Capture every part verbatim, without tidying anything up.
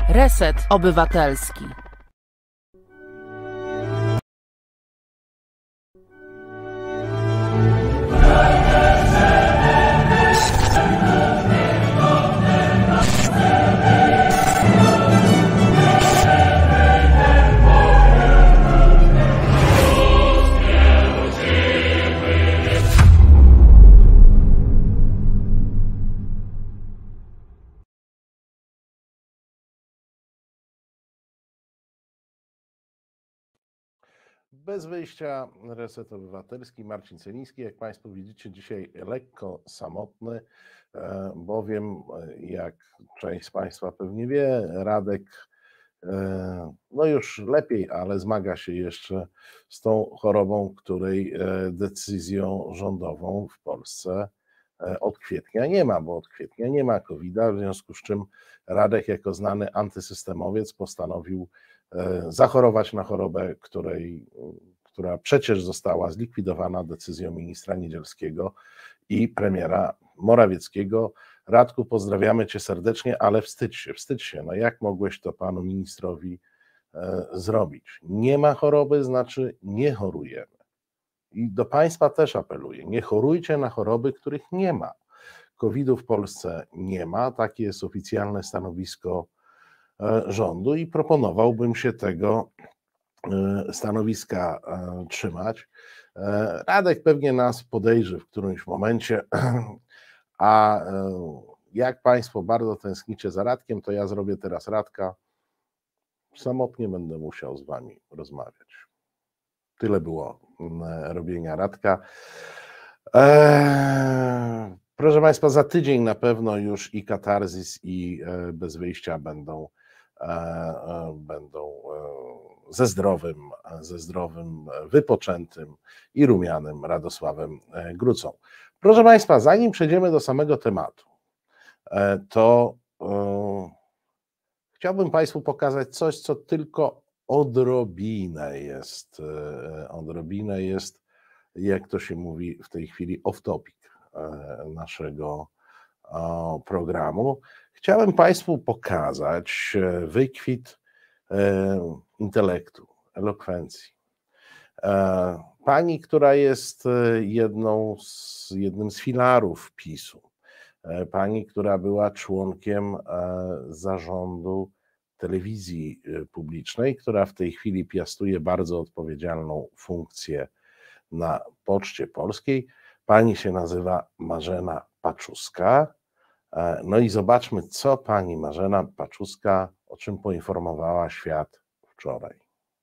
Reset Obywatelski. Bez wyjścia, Reset Obywatelski, Marcin Celiński. Jak Państwo widzicie, dzisiaj lekko samotny, bowiem, jak część z Państwa pewnie wie, Radek no już lepiej, ale zmaga się jeszcze z tą chorobą, której decyzją rządową w Polsce od kwietnia nie ma, bo od kwietnia nie ma kowida, w związku z czym Radek jako znany antysystemowiec postanowił zachorować na chorobę, której, która przecież została zlikwidowana decyzją ministra Niedzielskiego i premiera Morawieckiego. Radku, pozdrawiamy Cię serdecznie, ale wstydź się, wstydź się. No jak mogłeś to panu ministrowi e, zrobić? Nie ma choroby, znaczy nie chorujemy. I do Państwa też apeluję, nie chorujcie na choroby, których nie ma. kowida w Polsce nie ma, takie jest oficjalne stanowisko rządu i proponowałbym się tego stanowiska trzymać. Radek pewnie nas podejrzy w którymś momencie, a jak Państwo bardzo tęsknicie za Radkiem, to ja zrobię teraz Radka. Samotnie będę musiał z Wami rozmawiać. Tyle było robienia Radka. Eee, proszę Państwa, za tydzień na pewno już i Katarzys, i Bez Wyjścia będą będą ze zdrowym, ze zdrowym, wypoczętym i rumianym Radosławem Grucą. Proszę Państwa, zanim przejdziemy do samego tematu, to chciałbym Państwu pokazać coś, co tylko odrobinę jest, odrobinę jest, jak to się mówi w tej chwili, off topic naszego programu. Chciałem Państwu pokazać wykwit intelektu, elokwencji. Pani, która jest jedną z, jednym z filarów PiS-u, pani, która była członkiem zarządu telewizji publicznej, która w tej chwili piastuje bardzo odpowiedzialną funkcję na Poczcie Polskiej. Pani się nazywa Marzena Paczuska. No i zobaczmy, co pani Marzena Paczuska, o czym poinformowała świat wczoraj.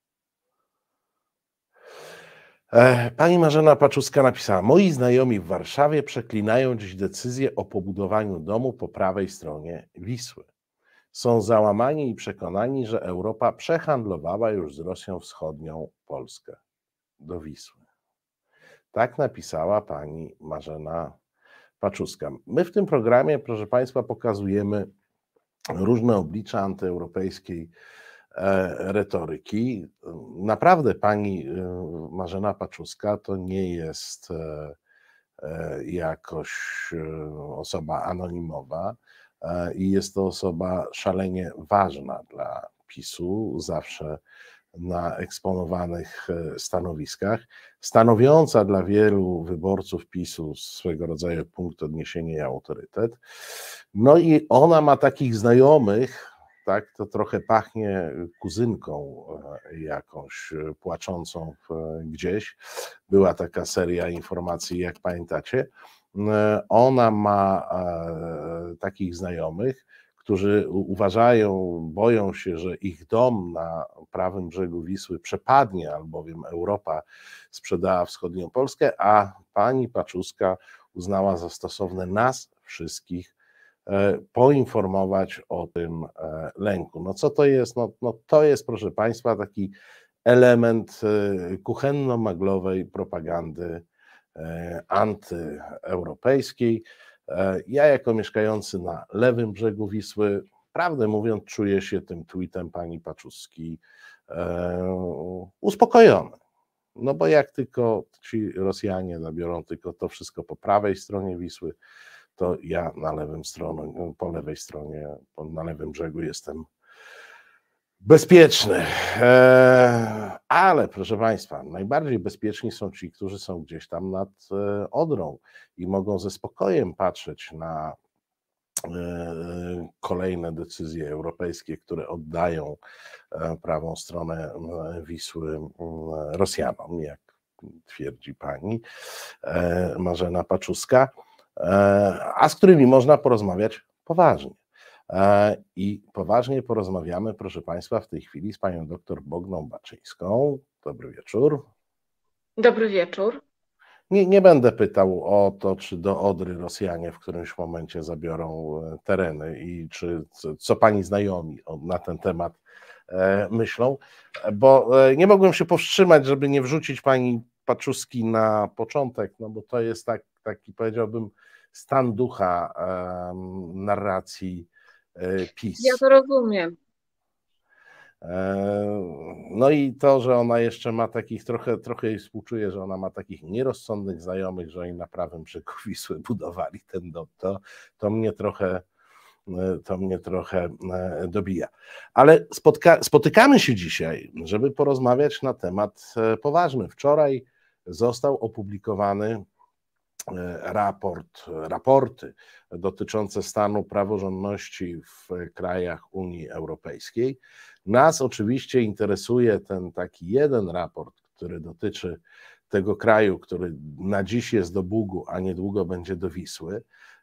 Pani Marzena Paczuska napisała: moi znajomi w Warszawie przeklinają dziś decyzję o pobudowaniu domu po prawej stronie Wisły. Są załamani i przekonani, że Europa przehandlowała już z Rosją Wschodnią Polskę do Wisły. Tak napisała pani Marzena Paczuska. My w tym programie, proszę Państwa, pokazujemy różne oblicza antyeuropejskiej retoryki. Naprawdę pani Marzena Paczuska to nie jest jakoś osoba anonimowa i jest to osoba szalenie ważna dla PiS-u, zawsze na eksponowanych stanowiskach, stanowiąca dla wielu wyborców PiS-u swego rodzaju punkt odniesienia i autorytet. No i ona ma takich znajomych, tak, to trochę pachnie kuzynką jakąś płaczącą gdzieś. Była taka seria informacji, jak pamiętacie. Ona ma takich znajomych, którzy uważają, boją się, że ich dom na prawym brzegu Wisły przepadnie, albowiem Europa sprzedała wschodnią Polskę, a pani Paczuska uznała za stosowne nas wszystkich poinformować o tym lęku. No co to jest? No, no to jest, proszę Państwa, taki element kuchenno-maglowej propagandy antyeuropejskiej. Ja jako mieszkający na lewym brzegu Wisły, prawdę mówiąc, czuję się tym tweetem pani Paczuski uspokojony. No bo jak tylko ci Rosjanie zabiorą tylko to wszystko po prawej stronie Wisły, to ja na lewym stronie, po lewej stronie, na lewym brzegu jestem bezpieczny. Eee, ale proszę Państwa, najbardziej bezpieczni są ci, którzy są gdzieś tam nad e, Odrą i mogą ze spokojem patrzeć na e, kolejne decyzje europejskie, które oddają e, prawą stronę e, Wisły e, Rosjanom, jak twierdzi pani e, Marzena Paczuska, e, a z którymi można porozmawiać poważnie. I poważnie porozmawiamy, proszę Państwa, w tej chwili z panią doktor Bogną Baczyńską. Dobry wieczór. Dobry wieczór. Nie, nie będę pytał o to, czy do Odry Rosjanie w którymś momencie zabiorą tereny i czy co, co pani znajomi na ten temat myślą, bo nie mogłem się powstrzymać, żeby nie wrzucić pani Paczuski na początek, no bo to jest tak, taki, powiedziałbym, stan ducha um, narracji PiS. Ja to rozumiem. No i to, że ona jeszcze ma takich, trochę, trochę jej współczuję, że ona ma takich nierozsądnych znajomych, że oni na prawym brzegu Wisły budowali ten dom, to, to mnie trochę to mnie trochę dobija. Ale spotka, spotykamy się dzisiaj, żeby porozmawiać na temat poważny. Wczoraj został opublikowany raport, raporty dotyczące stanu praworządności w krajach Unii Europejskiej. Nas oczywiście interesuje ten taki jeden raport, który dotyczy tego kraju, który na dziś jest do Bugu, a niedługo będzie do Wisły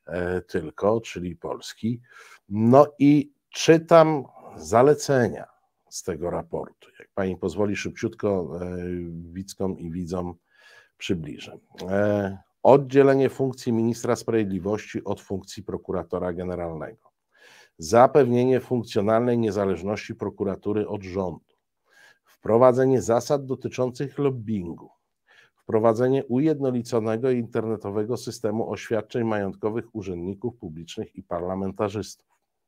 tylko, czyli Polski. No i czytam zalecenia z tego raportu. Jak pani pozwoli, szybciutko widzkom i widzom przybliżę. Oddzielenie funkcji ministra sprawiedliwości od funkcji prokuratora generalnego. Zapewnienie funkcjonalnej niezależności prokuratury od rządu. Wprowadzenie zasad dotyczących lobbingu. Wprowadzenie ujednoliconego internetowego systemu oświadczeń majątkowych urzędników publicznych i parlamentarzystów.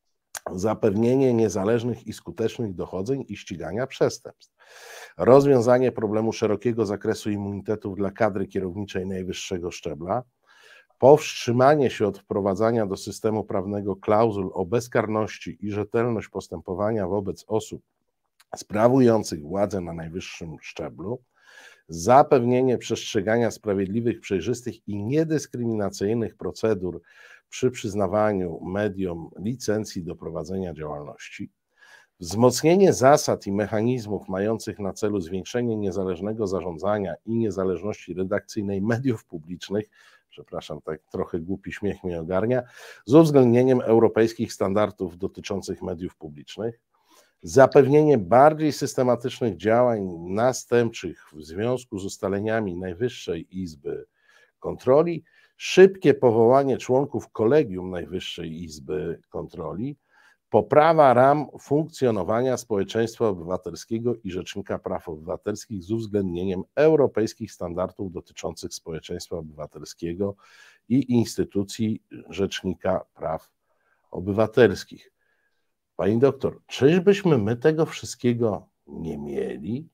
Zapewnienie niezależnych i skutecznych dochodzeń i ścigania przestępstw. Rozwiązanie problemu szerokiego zakresu immunitetów dla kadry kierowniczej najwyższego szczebla. Powstrzymanie się od wprowadzania do systemu prawnego klauzul o bezkarności i rzetelność postępowania wobec osób sprawujących władzę na najwyższym szczeblu. Zapewnienie przestrzegania sprawiedliwych, przejrzystych i niedyskryminacyjnych procedur przy przyznawaniu mediom licencji do prowadzenia działalności, wzmocnienie zasad i mechanizmów mających na celu zwiększenie niezależnego zarządzania i niezależności redakcyjnej mediów publicznych, przepraszam, tak trochę głupi śmiech mnie ogarnia, z uwzględnieniem europejskich standardów dotyczących mediów publicznych, zapewnienie bardziej systematycznych działań następczych w związku z ustaleniami Najwyższej Izby Kontroli, szybkie powołanie członków Kolegium Najwyższej Izby Kontroli, poprawa ram funkcjonowania społeczeństwa obywatelskiego i Rzecznika Praw Obywatelskich z uwzględnieniem europejskich standardów dotyczących społeczeństwa obywatelskiego i instytucji Rzecznika Praw Obywatelskich. Pani doktor, czyżbyśmy my tego wszystkiego nie mieli?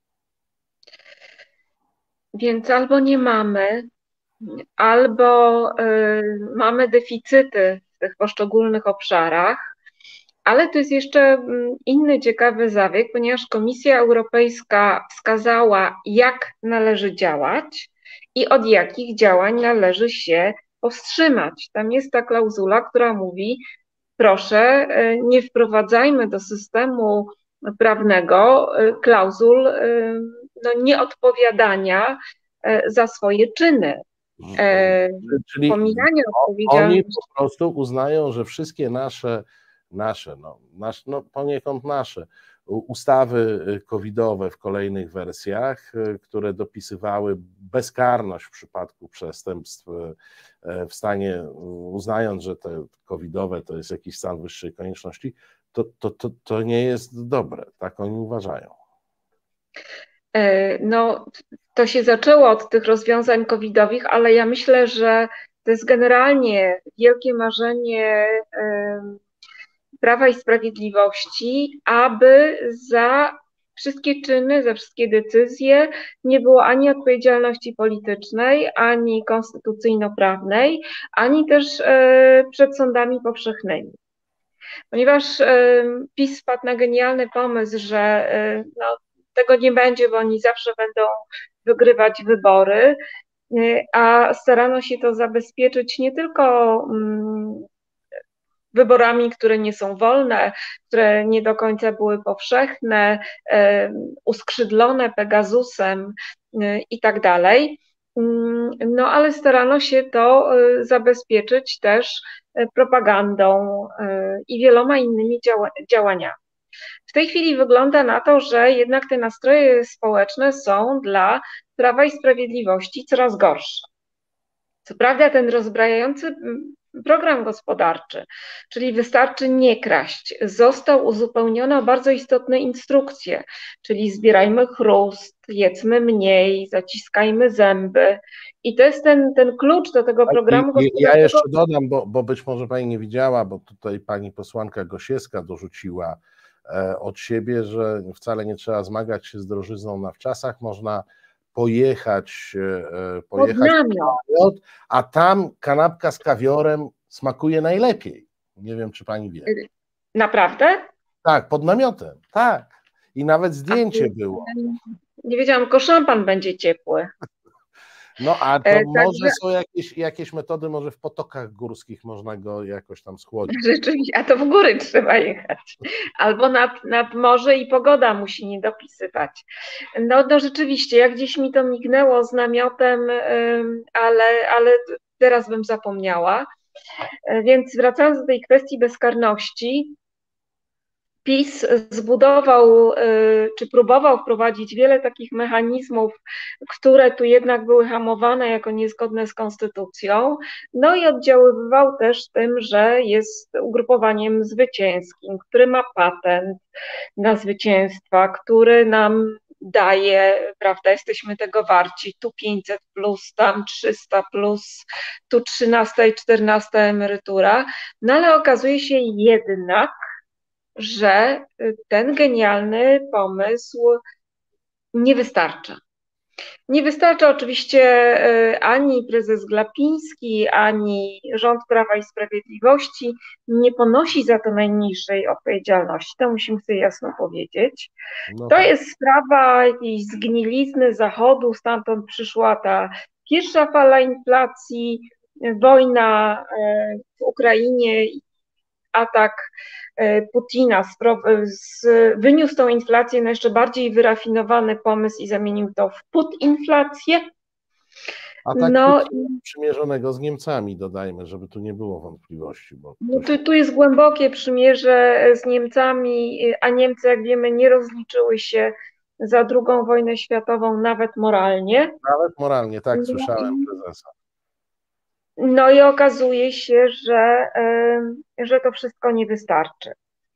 Więc albo nie mamy, albo y, mamy deficyty w tych poszczególnych obszarach, ale to jest jeszcze inny ciekawy zabieg, ponieważ Komisja Europejska wskazała, jak należy działać i od jakich działań należy się powstrzymać. Tam jest ta klauzula, która mówi, proszę, nie wprowadzajmy do systemu prawnego klauzul no, nieodpowiadania za swoje czyny. Czyli Pomijanie oni po prostu uznają, że wszystkie nasze, nasze no, nasz, no poniekąd nasze ustawy covidowe w kolejnych wersjach, które dopisywały bezkarność w przypadku przestępstw w stanie, uznając, że te covidowe to jest jakiś stan wyższej konieczności, to, to, to, to nie jest dobre, tak oni uważają. No, to się zaczęło od tych rozwiązań covidowych, ale ja myślę, że to jest generalnie wielkie marzenie Prawa i Sprawiedliwości, aby za wszystkie czyny, za wszystkie decyzje nie było ani odpowiedzialności politycznej, ani konstytucyjno-prawnej, ani też przed sądami powszechnymi. Ponieważ PiS wpadł na genialny pomysł, że no, tego nie będzie, bo oni zawsze będą wygrywać wybory, a starano się to zabezpieczyć nie tylko wyborami, które nie są wolne, które nie do końca były powszechne, uskrzydlone Pegasusem i tak dalej. No ale starano się to zabezpieczyć też propagandą i wieloma innymi działa działaniami. W tej chwili wygląda na to, że jednak te nastroje społeczne są dla Prawa i Sprawiedliwości coraz gorsze. Co prawda ten rozbrajający program gospodarczy, czyli wystarczy nie kraść, został uzupełniony o bardzo istotne instrukcje, czyli zbierajmy chrust, jedzmy mniej, zaciskajmy zęby. I to jest ten, ten klucz do tego programu I, gospodarczego. Ja jeszcze dodam, bo, bo być może pani nie widziała, bo tutaj pani posłanka Gosiewska dorzuciła e, od siebie, że wcale nie trzeba zmagać się z drożyzną na wczasach, można pojechać, e, pojechać pod namiot, a tam kanapka z kawiorem smakuje najlepiej. Nie wiem, czy pani wie. Naprawdę? Tak, pod namiotem, tak. I nawet zdjęcie a, było. Nie wiedziałam, tylko szampan będzie ciepły. No a to e, może także... są jakieś, jakieś metody, może w potokach górskich można go jakoś tam schłodzić. Rzeczywiście, a to w góry trzeba jechać. Albo nad, nad morze i pogoda musi nie dopisywać. No, no rzeczywiście, jak gdzieś mi to mignęło z namiotem, ale, ale teraz bym zapomniała. Więc wracając do tej kwestii bezkarności, PiS zbudował, czy próbował wprowadzić wiele takich mechanizmów, które tu jednak były hamowane jako niezgodne z konstytucją, no i oddziaływał też tym, że jest ugrupowaniem zwycięskim, który ma patent na zwycięstwa, który nam daje, prawda, jesteśmy tego warci, tu pięćset plus, tam trzysta plus, tu trzynasta i czternasta emerytura, no ale okazuje się jednak, że ten genialny pomysł nie wystarcza. Nie wystarcza oczywiście ani prezes Glapiński, ani rząd Prawa i Sprawiedliwości nie ponosi za to najmniejszej odpowiedzialności. To musimy sobie jasno powiedzieć. No to tak. jest sprawa jakiejś zgnilizny Zachodu, stamtąd przyszła ta pierwsza fala inflacji, wojna w Ukrainie, atak Putina z, wyniósł tą inflację na jeszcze bardziej wyrafinowany pomysł i zamienił to w putinflację. Atak no, przymierzonego z Niemcami, dodajmy, żeby tu nie było wątpliwości. Bo no tu, tu jest głębokie przymierze z Niemcami, a Niemcy, jak wiemy, nie rozliczyły się za drugą wojnę światową nawet moralnie. Nawet moralnie, tak, no słyszałem i... prezesa. No i okazuje się, że, że to wszystko nie wystarczy.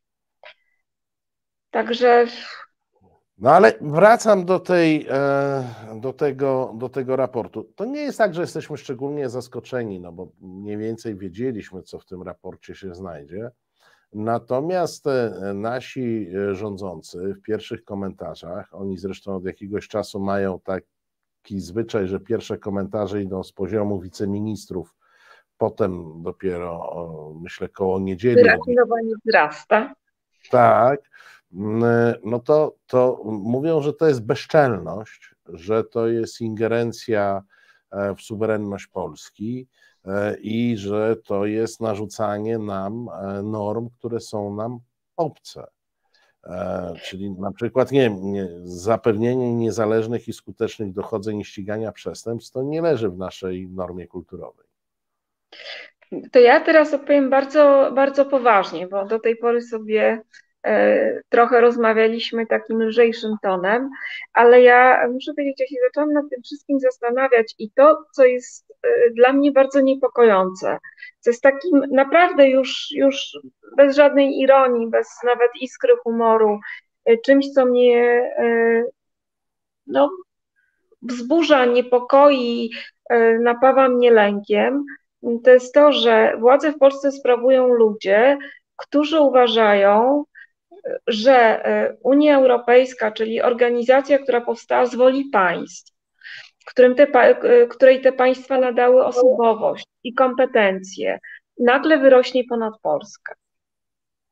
Także... No ale wracam do, tej, do, tego, do tego raportu. To nie jest tak, że jesteśmy szczególnie zaskoczeni, no bo mniej więcej wiedzieliśmy, co w tym raporcie się znajdzie. Natomiast nasi rządzący w pierwszych komentarzach, oni zresztą od jakiegoś czasu mają taki zwyczaj, że pierwsze komentarze idą z poziomu wiceministrów, potem dopiero, myślę, koło niedzieli. Wyrafinowanie wzrasta. Tak, no to, to mówią, że to jest bezczelność, że to jest ingerencja w suwerenność Polski i że to jest narzucanie nam norm, które są nam obce. Czyli na przykład, nie wiem, nie, zapewnienie niezależnych i skutecznych dochodzeń i ścigania przestępstw to nie leży w naszej normie kulturowej. To ja teraz odpowiem bardzo, bardzo poważnie, bo do tej pory sobie e, trochę rozmawialiśmy takim lżejszym tonem, ale ja muszę powiedzieć, ja się zaczęłam nad tym wszystkim zastanawiać i to, co jest e, dla mnie bardzo niepokojące, co jest takim naprawdę już, już bez żadnej ironii, bez nawet iskry humoru, e, czymś, co mnie e, no, wzburza, niepokoi, e, napawa mnie lękiem, to jest to, że władzę w Polsce sprawują ludzie, którzy uważają, że Unia Europejska, czyli organizacja, która powstała z woli państw, którym te, której te państwa nadały osobowość i kompetencje, nagle wyrośnie ponad Polskę.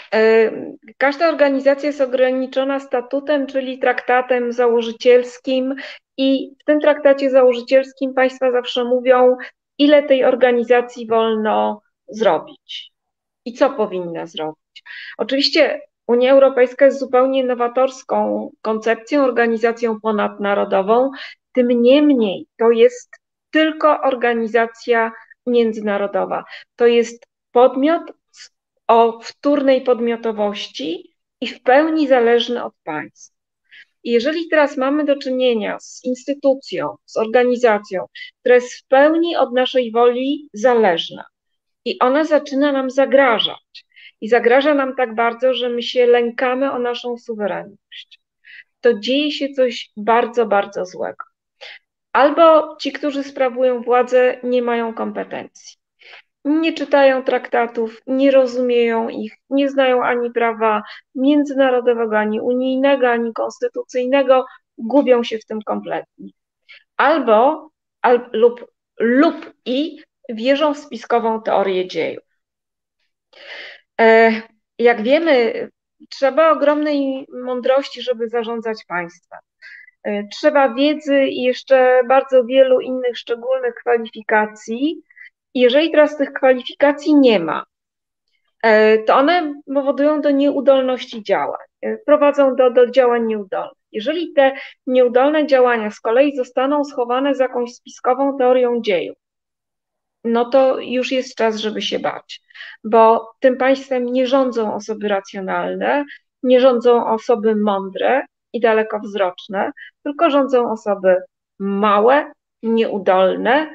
Każda organizacja jest ograniczona statutem, czyli traktatem założycielskim i w tym traktacie założycielskim państwa zawsze mówią, ile tej organizacji wolno zrobić i co powinna zrobić. Oczywiście Unia Europejska jest zupełnie nowatorską koncepcją, organizacją ponadnarodową, tym niemniej to jest tylko organizacja międzynarodowa. To jest podmiot o wtórnej podmiotowości i w pełni zależny od państw. I jeżeli teraz mamy do czynienia z instytucją, z organizacją, która jest w pełni od naszej woli zależna i ona zaczyna nam zagrażać i zagraża nam tak bardzo, że my się lękamy o naszą suwerenność, to dzieje się coś bardzo, bardzo złego. Albo ci, którzy sprawują władzę, nie mają kompetencji. Nie czytają traktatów, nie rozumieją ich, nie znają ani prawa międzynarodowego, ani unijnego, ani konstytucyjnego, gubią się w tym kompletnie. Albo al, lub, lub i wierzą w spiskową teorię dziejów. E, jak wiemy, trzeba ogromnej mądrości, żeby zarządzać państwem. E, trzeba wiedzy i jeszcze bardzo wielu innych szczególnych kwalifikacji. Jeżeli teraz tych kwalifikacji nie ma, to one powodują do nieudolności działań, prowadzą do, do działań nieudolnych. Jeżeli te nieudolne działania z kolei zostaną schowane z jakąś spiskową teorią dziejów, no to już jest czas, żeby się bać, bo tym państwem nie rządzą osoby racjonalne, nie rządzą osoby mądre i dalekowzroczne, tylko rządzą osoby małe, nieudolne,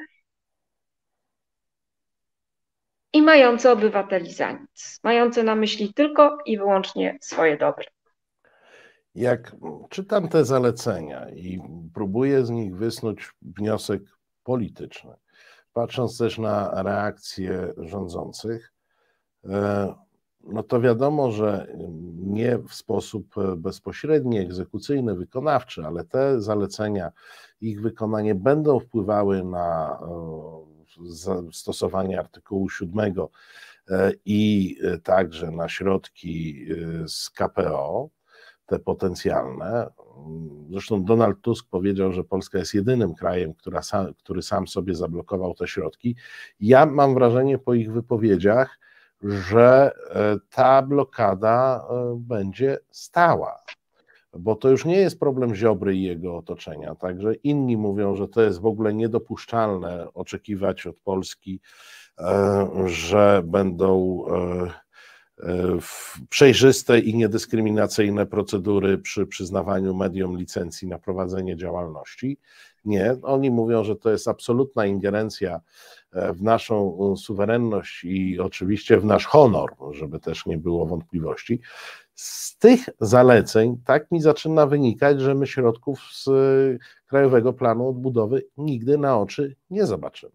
i mające obywateli za nic, mające na myśli tylko i wyłącznie swoje dobre. Jak czytam te zalecenia i próbuję z nich wysnuć wniosek polityczny, patrząc też na reakcje rządzących, no to wiadomo, że nie w sposób bezpośredni, egzekucyjny, wykonawczy, ale te zalecenia, ich wykonanie będą wpływały na stosowanie artykułu siódmego i także na środki z K P O, te potencjalne. Zresztą Donald Tusk powiedział, że Polska jest jedynym krajem, która sam, który sam sobie zablokował te środki. Ja mam wrażenie po ich wypowiedziach, że ta blokada będzie stała, bo to już nie jest problem Ziobry i jego otoczenia, także inni mówią, że to jest w ogóle niedopuszczalne oczekiwać od Polski, że będą przejrzyste i niedyskryminacyjne procedury przy przyznawaniu mediom licencji na prowadzenie działalności. Nie, oni mówią, że to jest absolutna ingerencja w naszą suwerenność i oczywiście w nasz honor, żeby też nie było wątpliwości. Z tych zaleceń tak mi zaczyna wynikać, że my środków z Krajowego Planu Odbudowy nigdy na oczy nie zobaczymy.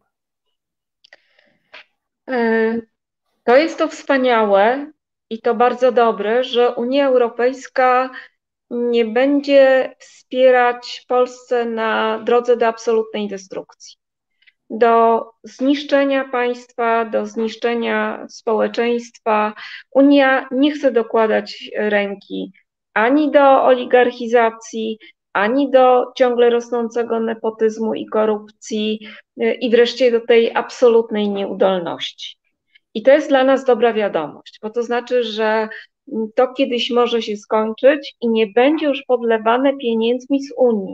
To jest to wspaniałe i to bardzo dobre, że Unia Europejska nie będzie wspierać Polsce na drodze do absolutnej destrukcji, do zniszczenia państwa, do zniszczenia społeczeństwa. Unia nie chce dokładać ręki ani do oligarchizacji, ani do ciągle rosnącego nepotyzmu i korupcji i wreszcie do tej absolutnej nieudolności. I to jest dla nas dobra wiadomość, bo to znaczy, że to kiedyś może się skończyć i nie będzie już podlewane pieniędzmi z Unii.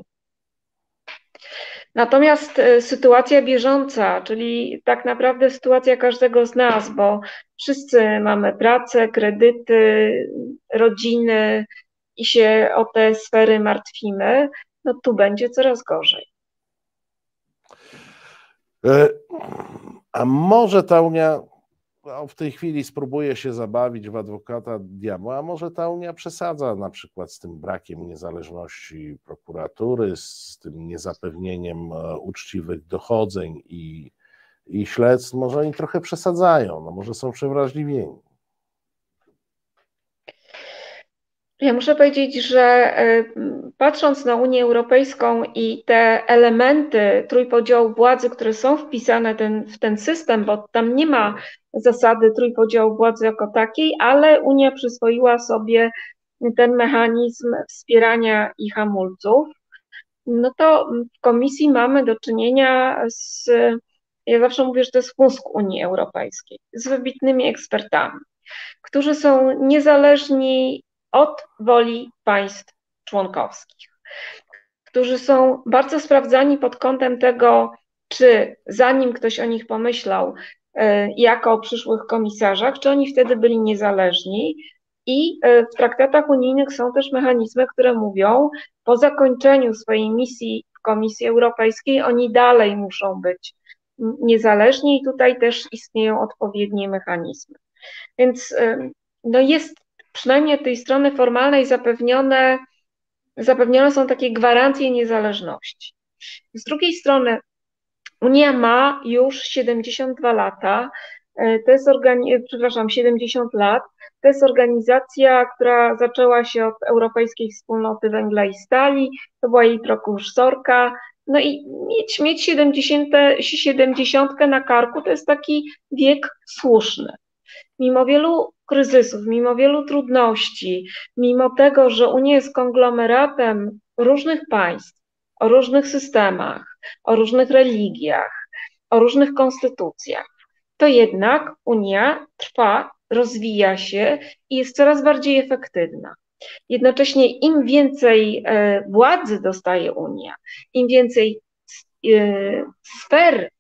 Natomiast sytuacja bieżąca, czyli tak naprawdę sytuacja każdego z nas, bo wszyscy mamy pracę, kredyty, rodziny i się o te sfery martwimy, no tu będzie coraz gorzej. A może ta Unia w tej chwili spróbuje się zabawić w adwokata diabła, a może ta Unia przesadza na przykład z tym brakiem niezależności prokuratury, z tym niezapewnieniem uczciwych dochodzeń i, i śledztw, może oni trochę przesadzają, no może są przewrażliwieni. Ja muszę powiedzieć, że patrząc na Unię Europejską i te elementy trójpodziału władzy, które są wpisane ten, w ten system, bo tam nie ma zasady trójpodziału władzy jako takiej, ale Unia przyswoiła sobie ten mechanizm wspierania i hamulców, no to w Komisji mamy do czynienia z, ja zawsze mówię, że to jest mózg Unii Europejskiej, z wybitnymi ekspertami, którzy są niezależni od woli państw członkowskich, którzy są bardzo sprawdzani pod kątem tego, czy zanim ktoś o nich pomyślał jako o przyszłych komisarzach, czy oni wtedy byli niezależni. I w traktatach unijnych są też mechanizmy, które mówią, po zakończeniu swojej misji w Komisji Europejskiej oni dalej muszą być niezależni i tutaj też istnieją odpowiednie mechanizmy. Więc no jest przynajmniej od tej strony formalnej zapewnione, zapewnione są takie gwarancje niezależności. Z drugiej strony Unia ma już siedemdziesiąt dwa lata, to jest organi- przepraszam, siedemdziesiąt lat, to jest organizacja, która zaczęła się od Europejskiej Wspólnoty Węgla i Stali, to była jej prekursorka, no i mieć, mieć siedemdziesiątkę na karku to jest taki wiek słuszny. Mimo wielu kryzysów, mimo wielu trudności, mimo tego, że Unia jest konglomeratem różnych państw, o różnych systemach, o różnych religiach, o różnych konstytucjach, to jednak Unia trwa, rozwija się i jest coraz bardziej efektywna. Jednocześnie im więcej władzy dostaje Unia, im więcej sfer,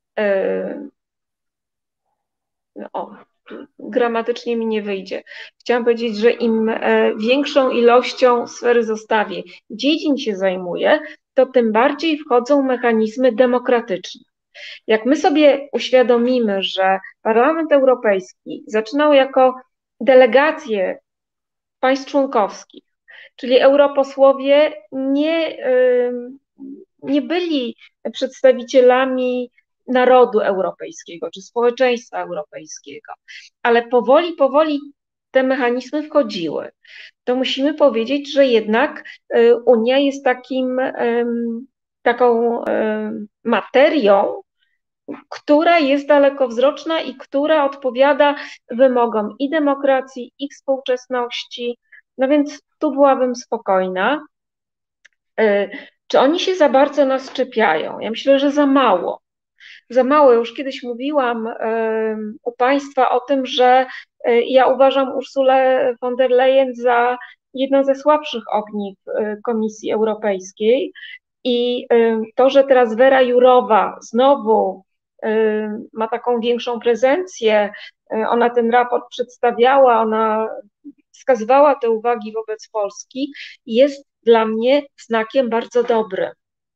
o, gramatycznie mi nie wyjdzie. Chciałam powiedzieć, że im większą ilością sfery zostawię, dziedzin się zajmuje, to tym bardziej wchodzą mechanizmy demokratyczne. Jak my sobie uświadomimy, że Parlament Europejski zaczynał jako delegacje państw członkowskich, czyli europosłowie nie, nie byli przedstawicielami narodu europejskiego czy społeczeństwa europejskiego, ale powoli, powoli te mechanizmy wchodziły, to musimy powiedzieć, że jednak Unia jest takim, taką materią, która jest dalekowzroczna i która odpowiada wymogom i demokracji, i współczesności. No więc tu byłabym spokojna. Czy oni się za bardzo nas czepiają? Ja myślę, że za mało. Za mało. Już kiedyś mówiłam u Państwa o tym, że ja uważam Ursulę von der Leyen za jedno ze słabszych ogniw Komisji Europejskiej i to, że teraz Vera Jourová znowu ma taką większą prezencję, ona ten raport przedstawiała, ona wskazywała te uwagi wobec Polski, jest dla mnie znakiem bardzo dobrym.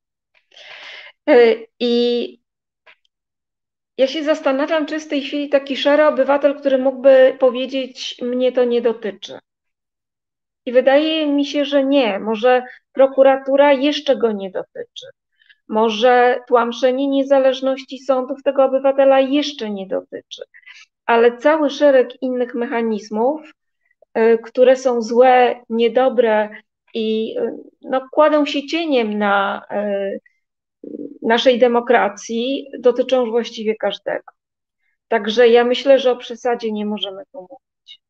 I ja się zastanawiam, czy jest w tej chwili taki szary obywatel, który mógłby powiedzieć, mnie to nie dotyczy. I wydaje mi się, że nie. Może prokuratura jeszcze go nie dotyczy. Może tłamszenie niezależności sądów tego obywatela jeszcze nie dotyczy. Ale cały szereg innych mechanizmów, które są złe, niedobre i no, kładą się cieniem na naszej demokracji, dotyczą właściwie każdego. Także ja myślę, że o przesadzie nie możemy tu mówić.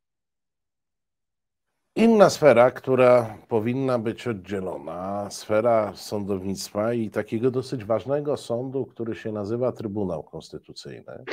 Inna sfera, która powinna być oddzielona, sfera sądownictwa i takiego dosyć ważnego sądu, który się nazywa Trybunał Konstytucyjny.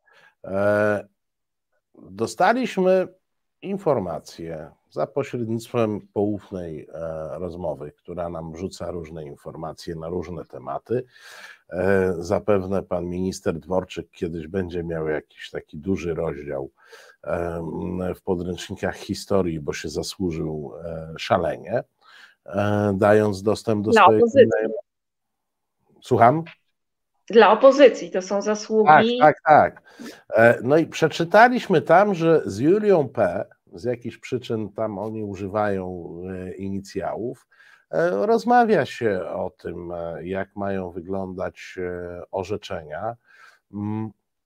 Dostaliśmy informacje za pośrednictwem poufnej rozmowy, która nam wrzuca różne informacje na różne tematy. Zapewne pan minister Dworczyk kiedyś będzie miał jakiś taki duży rozdział w podręcznikach historii, bo się zasłużył szalenie, dając dostęp do Dla swojej... opozycji. Słucham? Dla opozycji to są zasługi. Tak, tak, tak. No i przeczytaliśmy tam, że z Julią P., z jakichś przyczyn tam oni używają inicjałów, rozmawia się o tym, jak mają wyglądać orzeczenia.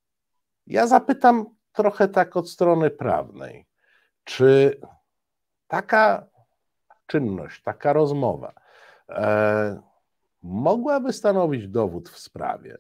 Ja zapytam trochę tak od strony prawnej, czy taka czynność, taka rozmowa e, mogłaby stanowić dowód w sprawie?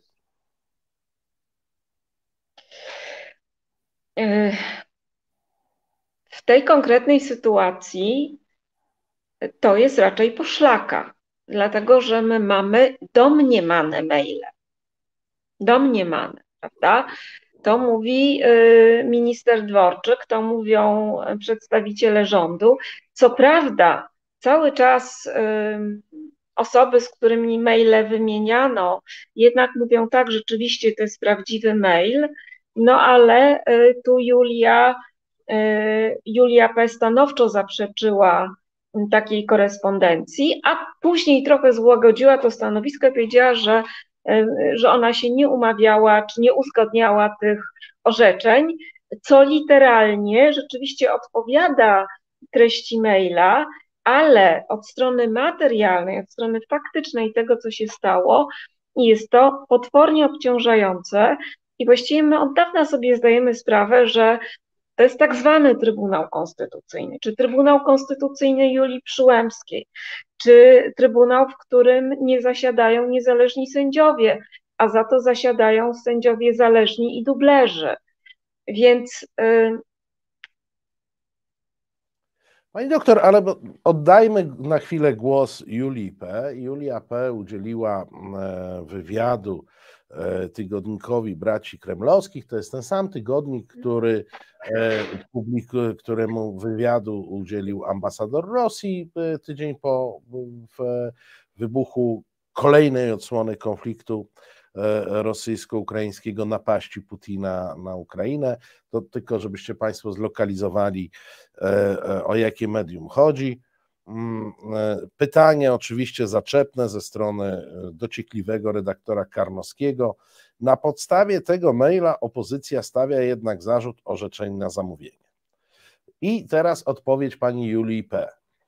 W tej konkretnej sytuacji to jest raczej poszlaka, dlatego że my mamy domniemane maile. Domniemane, prawda? To mówi minister Dworczyk, to mówią przedstawiciele rządu. Co prawda, cały czas osoby, z którymi maile wymieniano, jednak mówią tak, rzeczywiście to jest prawdziwy mail, no ale tu Julia, Julia P. stanowczo zaprzeczyła takiej korespondencji, a później trochę złagodziła to stanowisko i powiedziała, że, że ona się nie umawiała, czy nie uzgadniała tych orzeczeń, co literalnie rzeczywiście odpowiada treści maila, ale od strony materialnej, od strony faktycznej tego, co się stało, jest to potwornie obciążające i właściwie my od dawna sobie zdajemy sprawę, że to jest tak zwany Trybunał Konstytucyjny, czy Trybunał Konstytucyjny Julii Przyłębskiej, czy Trybunał, w którym nie zasiadają niezależni sędziowie, a za to zasiadają sędziowie zależni i dublerzy. Więc... Yy... Pani doktor, ale oddajmy na chwilę głos Julii P. Julia P. udzieliła wywiadu tygodnikowi Braci Kremlowskich. To jest ten sam tygodnik, który, któremu wywiadu udzielił ambasador Rosji tydzień po wybuchu kolejnej odsłony konfliktu rosyjsko-ukraińskiego, napaści Putina na Ukrainę. To tylko, żebyście Państwo zlokalizowali, o jakie medium chodzi. Pytanie oczywiście zaczepne ze strony dociekliwego redaktora Karnowskiego. Na podstawie tego maila opozycja stawia jednak zarzut orzeczeń na zamówienie. I teraz odpowiedź pani Julii P.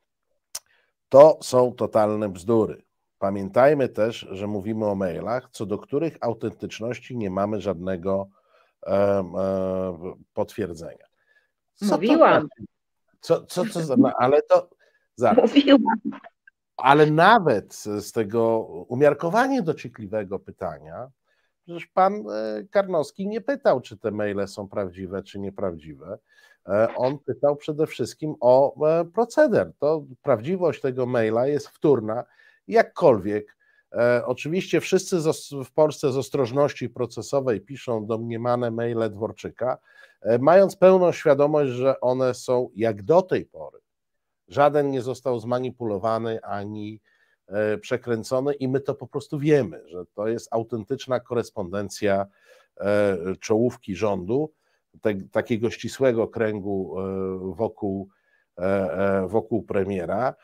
To są totalne bzdury. Pamiętajmy też, że mówimy o mailach, co do których autentyczności nie mamy żadnego e, e, potwierdzenia. Co Mówiłam. To, co, co, co, co, no, ale to zaraz. Mówiłam. Ale nawet z tego umiarkowanie dociekliwego pytania, przecież pan Karnowski nie pytał, czy te maile są prawdziwe, czy nieprawdziwe. On pytał przede wszystkim o proceder. To prawdziwość tego maila jest wtórna. Jakkolwiek, e, oczywiście wszyscy w Polsce z ostrożności procesowej piszą domniemane maile Dworczyka, e, mając pełną świadomość, że one są jak do tej pory. Żaden nie został zmanipulowany ani e, przekręcony i my to po prostu wiemy, że to jest autentyczna korespondencja e, czołówki rządu, te, takiego ścisłego kręgu e, wokół, e, wokół premiera.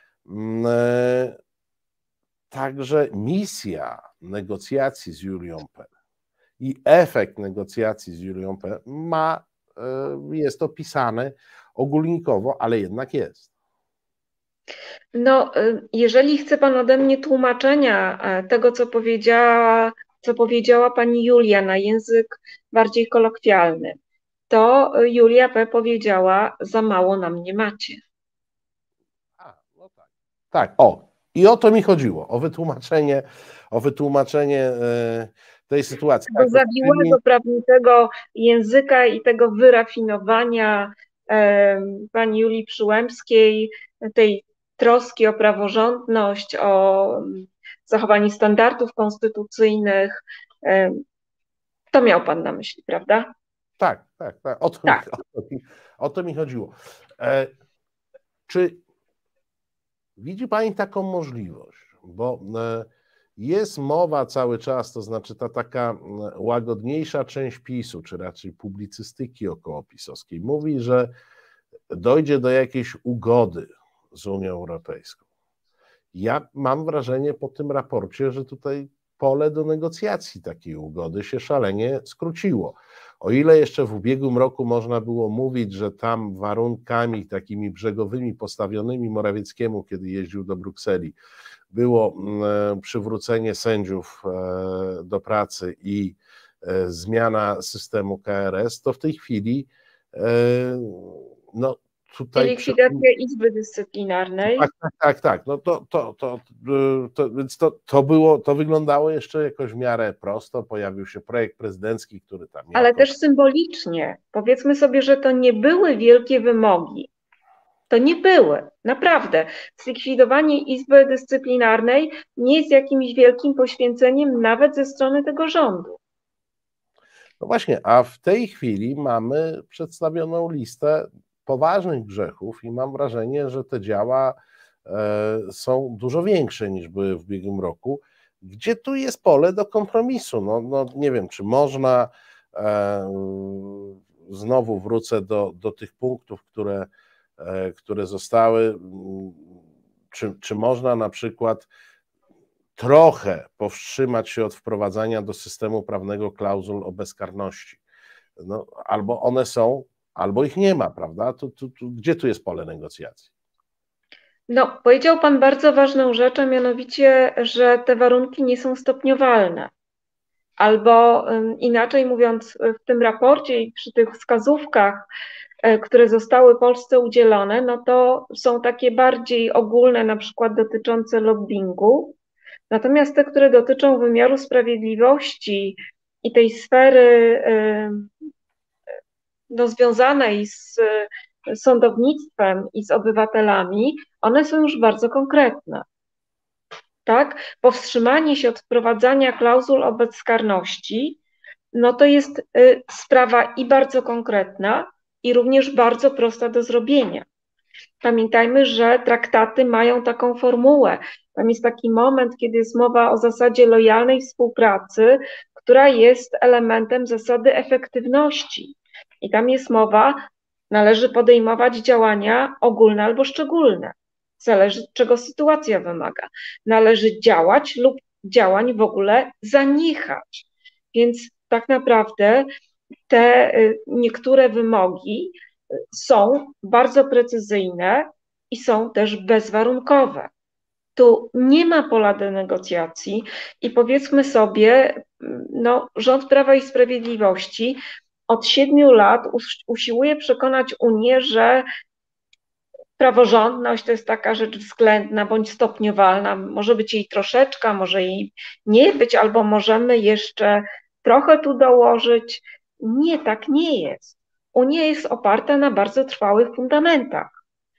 E, Także misja negocjacji z Julią P. i efekt negocjacji z Julią P. ma, jest opisany ogólnikowo, ale jednak jest. No, jeżeli chce pan ode mnie tłumaczenia tego, co powiedziała, co powiedziała pani Julia na język bardziej kolokwialny, to Julia P. powiedziała: za mało na mnie macie. A, no tak. Tak, o. I o to mi chodziło, o wytłumaczenie, o wytłumaczenie tej sytuacji. Do zawiłego, prawniczego języka i tego wyrafinowania pani Julii Przyłębskiej, tej troski o praworządność, o zachowanie standardów konstytucyjnych. To miał pan na myśli, prawda? Tak, tak, tak. O to, tak. Mi, o to, mi, o to mi chodziło. E, czy widzi pani taką możliwość? Bo e, jest mowa cały czas, to znaczy ta taka łagodniejsza część PiSu, czy raczej publicystyki okołopisowskiej, mówi, że dojdzie do jakiejś ugody z Unią Europejską. Ja mam wrażenie po tym raporcie, że tutaj pole do negocjacji takiej ugody się szalenie skróciło. O ile jeszcze w ubiegłym roku można było mówić, że tam warunkami takimi brzegowymi postawionymi Morawieckiemu, kiedy jeździł do Brukseli, było przywrócenie sędziów do pracy i zmiana systemu K R S, to w tej chwili no, tutaj... I likwidacja Izby Dyscyplinarnej. Tak, tak, tak, tak. No to, to, to, to, więc to, to było, to wyglądało jeszcze jakoś w miarę prosto. Pojawił się projekt prezydencki, który tam... Ale jako... też symbolicznie. Powiedzmy sobie, że to nie były wielkie wymogi. To nie były, naprawdę. Zlikwidowanie Izby Dyscyplinarnej nie jest jakimś wielkim poświęceniem nawet ze strony tego rządu. No właśnie, a w tej chwili mamy przedstawioną listę poważnych grzechów i mam wrażenie, że te działa są dużo większe niż były w ubiegłym roku. Gdzie tu jest pole do kompromisu? No, no nie wiem, czy można, e, znowu wrócę do, do tych punktów, które, e, które zostały, czy, czy można na przykład trochę powstrzymać się od wprowadzania do systemu prawnego klauzul o bezkarności. No, albo one są, albo ich nie ma, prawda? Tu, tu, tu, gdzie tu jest pole negocjacji? No, powiedział Pan bardzo ważną rzecz, a mianowicie, że te warunki nie są stopniowalne. Albo inaczej mówiąc, w tym raporcie i przy tych wskazówkach, które zostały Polsce udzielone, no to są takie bardziej ogólne, na przykład dotyczące lobbingu. Natomiast te, które dotyczą wymiaru sprawiedliwości i tej sfery no, związanej z sądownictwem i z obywatelami, one są już bardzo konkretne. Tak? Powstrzymanie się od wprowadzania klauzul o bezkarności, no to jest sprawa i bardzo konkretna, i również bardzo prosta do zrobienia. Pamiętajmy, że traktaty mają taką formułę. Tam jest taki moment, kiedy jest mowa o zasadzie lojalnej współpracy, która jest elementem zasady efektywności. I tam jest mowa, należy podejmować działania ogólne albo szczególne. Zależy, czego sytuacja wymaga. Należy działać lub działań w ogóle zaniechać. Więc tak naprawdę te niektóre wymogi są bardzo precyzyjne i są też bezwarunkowe. Tu nie ma pola do negocjacji i powiedzmy sobie, no, rząd Prawa i Sprawiedliwości od siedmiu lat usiłuje przekonać Unię, że praworządność to jest taka rzecz względna bądź stopniowalna, może być jej troszeczkę, może jej nie być, albo możemy jeszcze trochę tu dołożyć. Nie, tak nie jest. Unia jest oparta na bardzo trwałych fundamentach.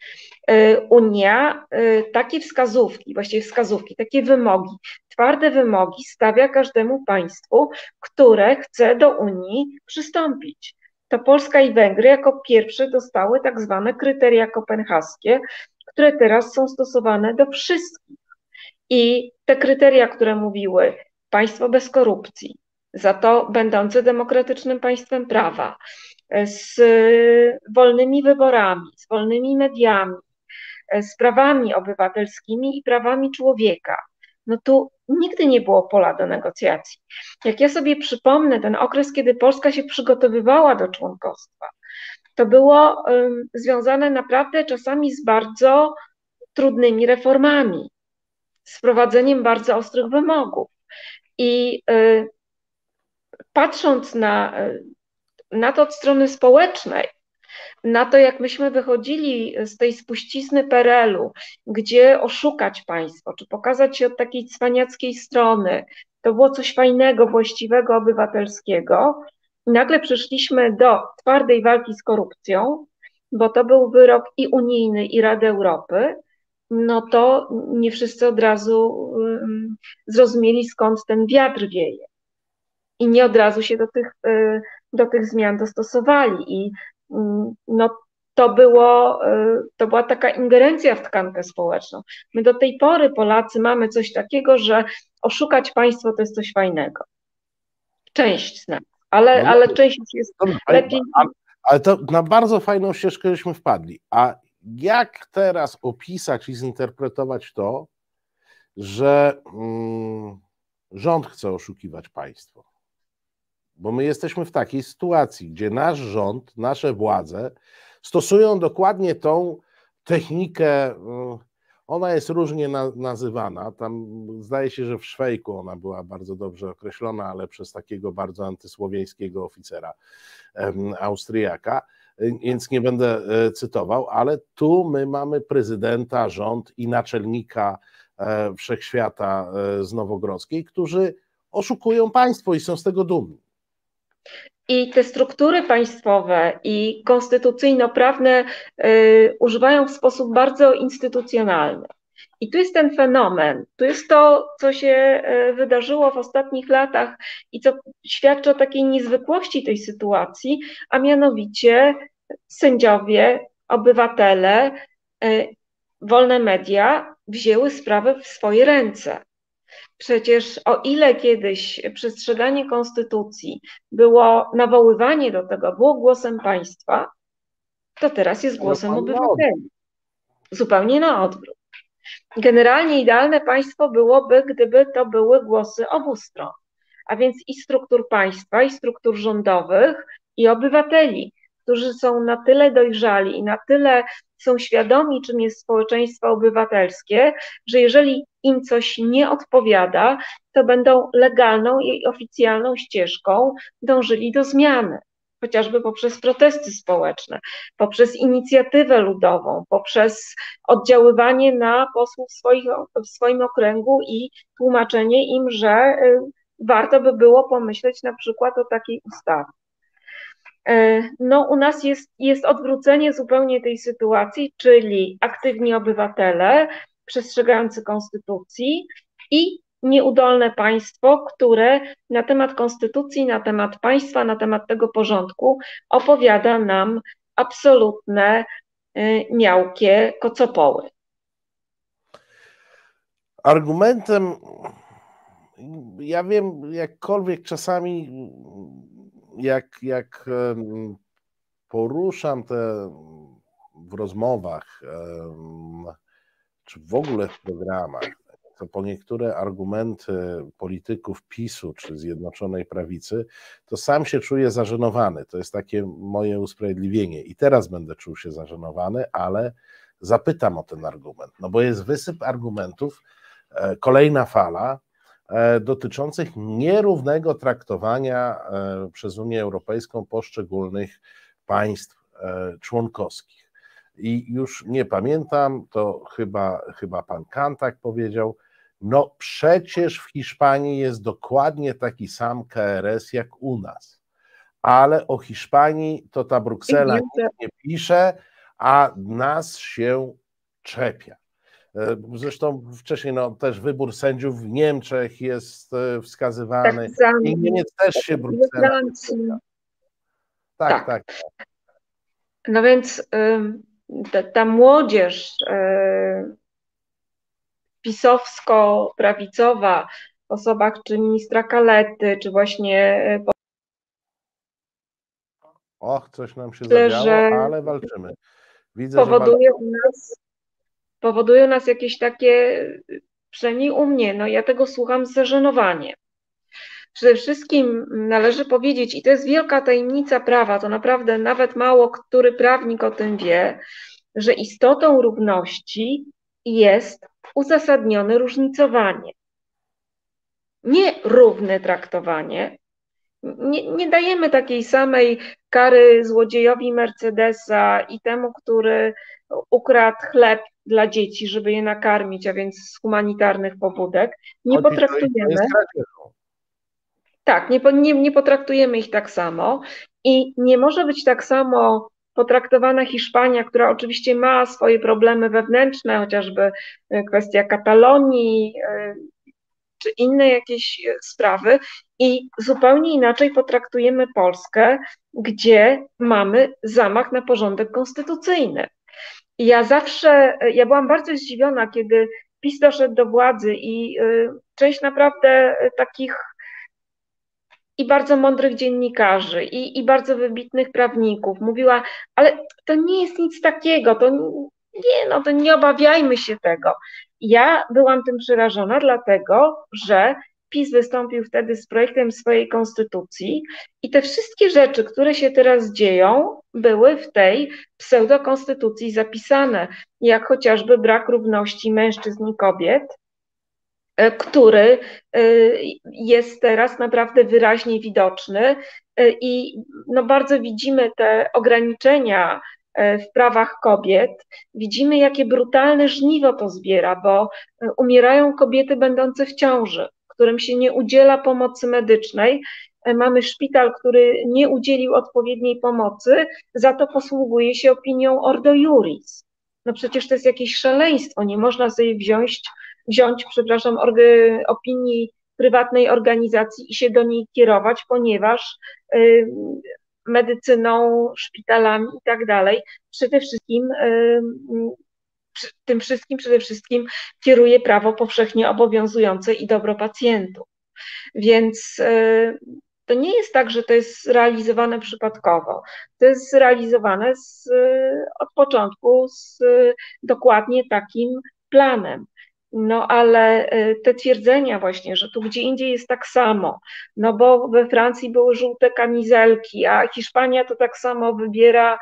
Unia takie wskazówki, właściwie wskazówki, takie wymogi, twarde wymogi stawia każdemu państwu, które chce do Unii przystąpić. To Polska i Węgry jako pierwsze dostały tak zwane kryteria kopenhaskie, które teraz są stosowane do wszystkich. I te kryteria, które mówiły państwo bez korupcji, za to będące demokratycznym państwem prawa, z wolnymi wyborami, z wolnymi mediami, z prawami obywatelskimi i prawami człowieka, no tu nigdy nie było pola do negocjacji. Jak ja sobie przypomnę ten okres, kiedy Polska się przygotowywała do członkostwa, to było um, związane naprawdę czasami z bardzo trudnymi reformami, z wprowadzeniem bardzo ostrych wymogów. I y, patrząc na, na to od strony społecznej, na to, jak myśmy wychodzili z tej spuścizny P R L u, gdzie oszukać państwo, czy pokazać się od takiej cwaniackiej strony, to było coś fajnego, właściwego, obywatelskiego. I nagle przeszliśmy do twardej walki z korupcją, bo to był wyrok i unijny, i Rady Europy, no to nie wszyscy od razu um, zrozumieli, skąd ten wiatr wieje. I nie od razu się do tych, y, do tych zmian dostosowali. I no to było, to była taka ingerencja w tkankę społeczną. My do tej pory, Polacy, mamy coś takiego, że oszukać państwo to jest coś fajnego. Część z nas, ale, No, ale część już jest dobra, lepiej. Ale, ale to na bardzo fajną ścieżkę żeśmy wpadli. A jak teraz opisać i zinterpretować to, że mm, rząd chce oszukiwać państwo? Bo my jesteśmy w takiej sytuacji, gdzie nasz rząd, nasze władze stosują dokładnie tą technikę, ona jest różnie na, nazywana, tam zdaje się, że w Szwejku ona była bardzo dobrze określona, ale przez takiego bardzo antysłowiańskiego oficera um, Austriaka, więc nie będę cytował, ale tu my mamy prezydenta, rząd i naczelnika wszechświata z Nowogrodzkiej, którzy oszukują państwo i są z tego dumni. I te struktury państwowe i konstytucyjno-prawne y, używają w sposób bardzo instytucjonalny. I tu jest ten fenomen, tu jest to, co się wydarzyło w ostatnich latach i co świadczy o takiej niezwykłości tej sytuacji, a mianowicie sędziowie, obywatele, wolne media wzięły sprawę w swoje ręce. Przecież o ile kiedyś przestrzeganie konstytucji było, nawoływanie do tego było głosem państwa, to teraz jest głosem obywateli. Zupełnie na odwrót. Generalnie idealne państwo byłoby, gdyby to były głosy obu stron, a więc i struktur państwa, i struktur rządowych, i obywateli, którzy są na tyle dojrzali i na tyle są świadomi, czym jest społeczeństwo obywatelskie, że jeżeli im coś nie odpowiada, to będą legalną i oficjalną ścieżką dążyli do zmiany. Chociażby poprzez protesty społeczne, poprzez inicjatywę ludową, poprzez oddziaływanie na posłów w, swoich, w swoim okręgu i tłumaczenie im, że warto by było pomyśleć na przykład o takiej ustawie. No, u nas jest, jest odwrócenie zupełnie tej sytuacji, czyli aktywni obywatele przestrzegający konstytucji i nieudolne państwo, które na temat konstytucji, na temat państwa, na temat tego porządku opowiada nam absolutne miałkie kocopoły. Argumentem, ja wiem, jakkolwiek czasami jak, jak poruszam te w rozmowach, czy w ogóle w programach, to po niektóre argumenty polityków PiSu czy Zjednoczonej Prawicy, to sam się czuję zażenowany. To jest takie moje usprawiedliwienie. I teraz będę czuł się zażenowany, ale zapytam o ten argument. No bo jest wysyp argumentów, kolejna fala, dotyczących nierównego traktowania przez Unię Europejską poszczególnych państw członkowskich. I już nie pamiętam, to chyba, chyba pan Kantak powiedział, no przecież w Hiszpanii jest dokładnie taki sam K R S jak u nas, ale o Hiszpanii to ta Bruksela nic nie pisze, a nas się czepia. Zresztą wcześniej no, też wybór sędziów w Niemczech jest wskazywany. Tak, I Niemiec też się Bruksela. Tak, tak, tak. No więc ta, ta młodzież pisowsko-prawicowa w osobach czy ministra Kalety, czy właśnie... Och, coś nam się zadziało, że ale walczymy. Widzę, powoduje że u nas powoduje u nas jakieś takie, przynajmniej u mnie, no ja tego słucham z zażenowaniem. Przede wszystkim należy powiedzieć, i to jest wielka tajemnica prawa, to naprawdę nawet mało który prawnik o tym wie, że istotą równości jest uzasadnione różnicowanie. Nie równe traktowanie. Nie, nie dajemy takiej samej kary złodziejowi Mercedesa i temu, który ukradł chleb dla dzieci, żeby je nakarmić, a więc z humanitarnych pobudek. Nie potraktujemy. Tak, nie, nie, nie potraktujemy ich tak samo i nie może być tak samo potraktowana Hiszpania, która oczywiście ma swoje problemy wewnętrzne, chociażby kwestia Katalonii, czy inne jakieś sprawy i zupełnie inaczej potraktujemy Polskę, gdzie mamy zamach na porządek konstytucyjny. I ja zawsze, ja byłam bardzo zdziwiona, kiedy PiS doszedł do władzy i część naprawdę takich i bardzo mądrych dziennikarzy, i, i bardzo wybitnych prawników mówiła, ale to nie jest nic takiego, to nie, no to nie obawiajmy się tego. Ja byłam tym przerażona, dlatego że PiS wystąpił wtedy z projektem swojej konstytucji i te wszystkie rzeczy, które się teraz dzieją, były w tej pseudokonstytucji zapisane, jak chociażby brak równości mężczyzn i kobiet, który jest teraz naprawdę wyraźnie widoczny i no bardzo widzimy te ograniczenia w prawach kobiet, widzimy, jakie brutalne żniwo to zbiera, bo umierają kobiety będące w ciąży, którym się nie udziela pomocy medycznej. Mamy szpital, który nie udzielił odpowiedniej pomocy, za to posługuje się opinią Ordo Iuris. No przecież to jest jakieś szaleństwo, nie można sobie wziąć, wziąć, przepraszam, orgy, opinii prywatnej organizacji i się do niej kierować, ponieważ y, medycyną, szpitalami i tak dalej, przede wszystkim y, tym wszystkim przede wszystkim kieruje prawo powszechnie obowiązujące i dobro pacjentów. Więc y, to nie jest tak, że to jest realizowane przypadkowo. To jest realizowane z, od początku z dokładnie takim planem. No ale te twierdzenia właśnie, że tu gdzie indziej jest tak samo, no bo we Francji były żółte kamizelki, a Hiszpania to tak samo wybiera,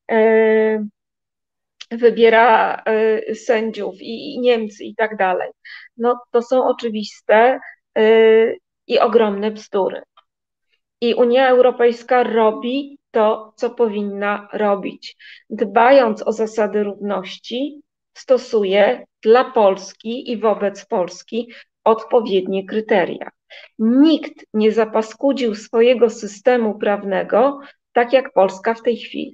wybiera sędziów i, i Niemcy i tak dalej. No to są oczywiste i ogromne bzdury. I Unia Europejska robi to, co powinna robić. Dbając o zasady równości, stosuje dla Polski i wobec Polski odpowiednie kryteria. Nikt nie zapaskudził swojego systemu prawnego tak jak Polska w tej chwili.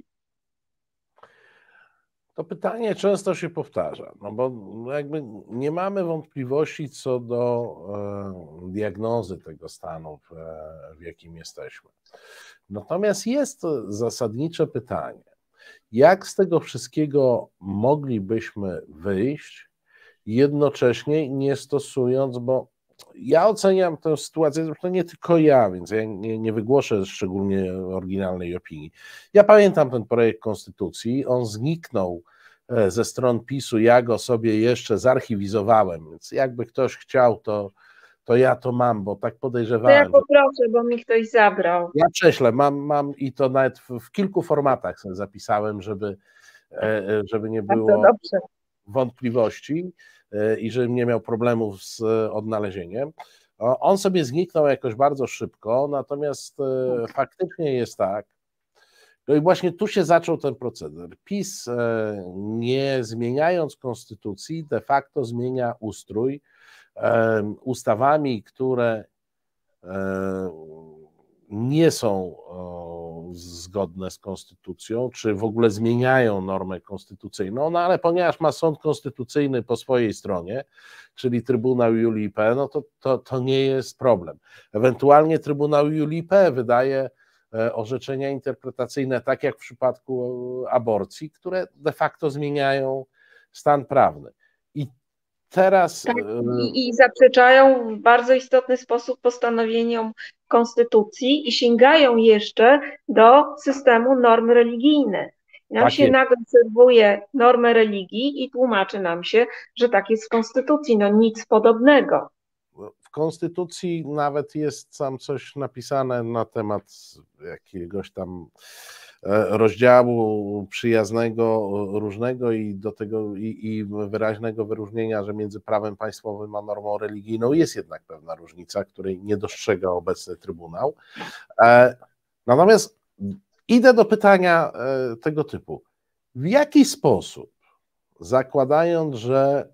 To pytanie często się powtarza, no bo jakby nie mamy wątpliwości co do e, diagnozy tego stanu, w, w jakim jesteśmy. Natomiast jest zasadnicze pytanie, jak z tego wszystkiego moglibyśmy wyjść, jednocześnie nie stosując, bo ja oceniam tę sytuację, zresztą nie tylko ja, więc ja nie, nie wygłoszę szczególnie oryginalnej opinii. Ja pamiętam ten projekt konstytucji, on zniknął ze stron PiSu, ja go sobie jeszcze zarchiwizowałem, więc jakby ktoś chciał, to, to ja to mam, bo tak podejrzewałem. To ja poproszę, bo mi ktoś zabrał. Ja prześlę, mam, mam i to nawet w, w kilku formatach sobie zapisałem, żeby, żeby nie było wątpliwości i żebym nie miał problemów z odnalezieniem. On sobie zniknął jakoś bardzo szybko, natomiast faktycznie jest tak, no i właśnie tu się zaczął ten proceder. PiS, nie zmieniając konstytucji, de facto zmienia ustrój ustawami, które nie są zgodne z konstytucją, czy w ogóle zmieniają normę konstytucyjną, no ale ponieważ ma sąd konstytucyjny po swojej stronie, czyli Trybunał Julii P., no to, to, to nie jest problem. Ewentualnie Trybunał Julii P. wydaje orzeczenia interpretacyjne, tak jak w przypadku aborcji, które de facto zmieniają stan prawny. I teraz... Tak, i, i zaprzeczają w bardzo istotny sposób postanowieniom konstytucji i sięgają jeszcze do systemu norm religijnych. Nam tak się jest. Nagle serwuje normę religii i tłumaczy nam się, że tak jest w konstytucji. No nic podobnego. W konstytucji nawet jest tam coś napisane na temat jakiegoś tam rozdziału przyjaznego, różnego i do tego i, i wyraźnego wyróżnienia, że między prawem państwowym a normą religijną jest jednak pewna różnica, której nie dostrzega obecny Trybunał. Natomiast idę do pytania tego typu. W jaki sposób, zakładając, że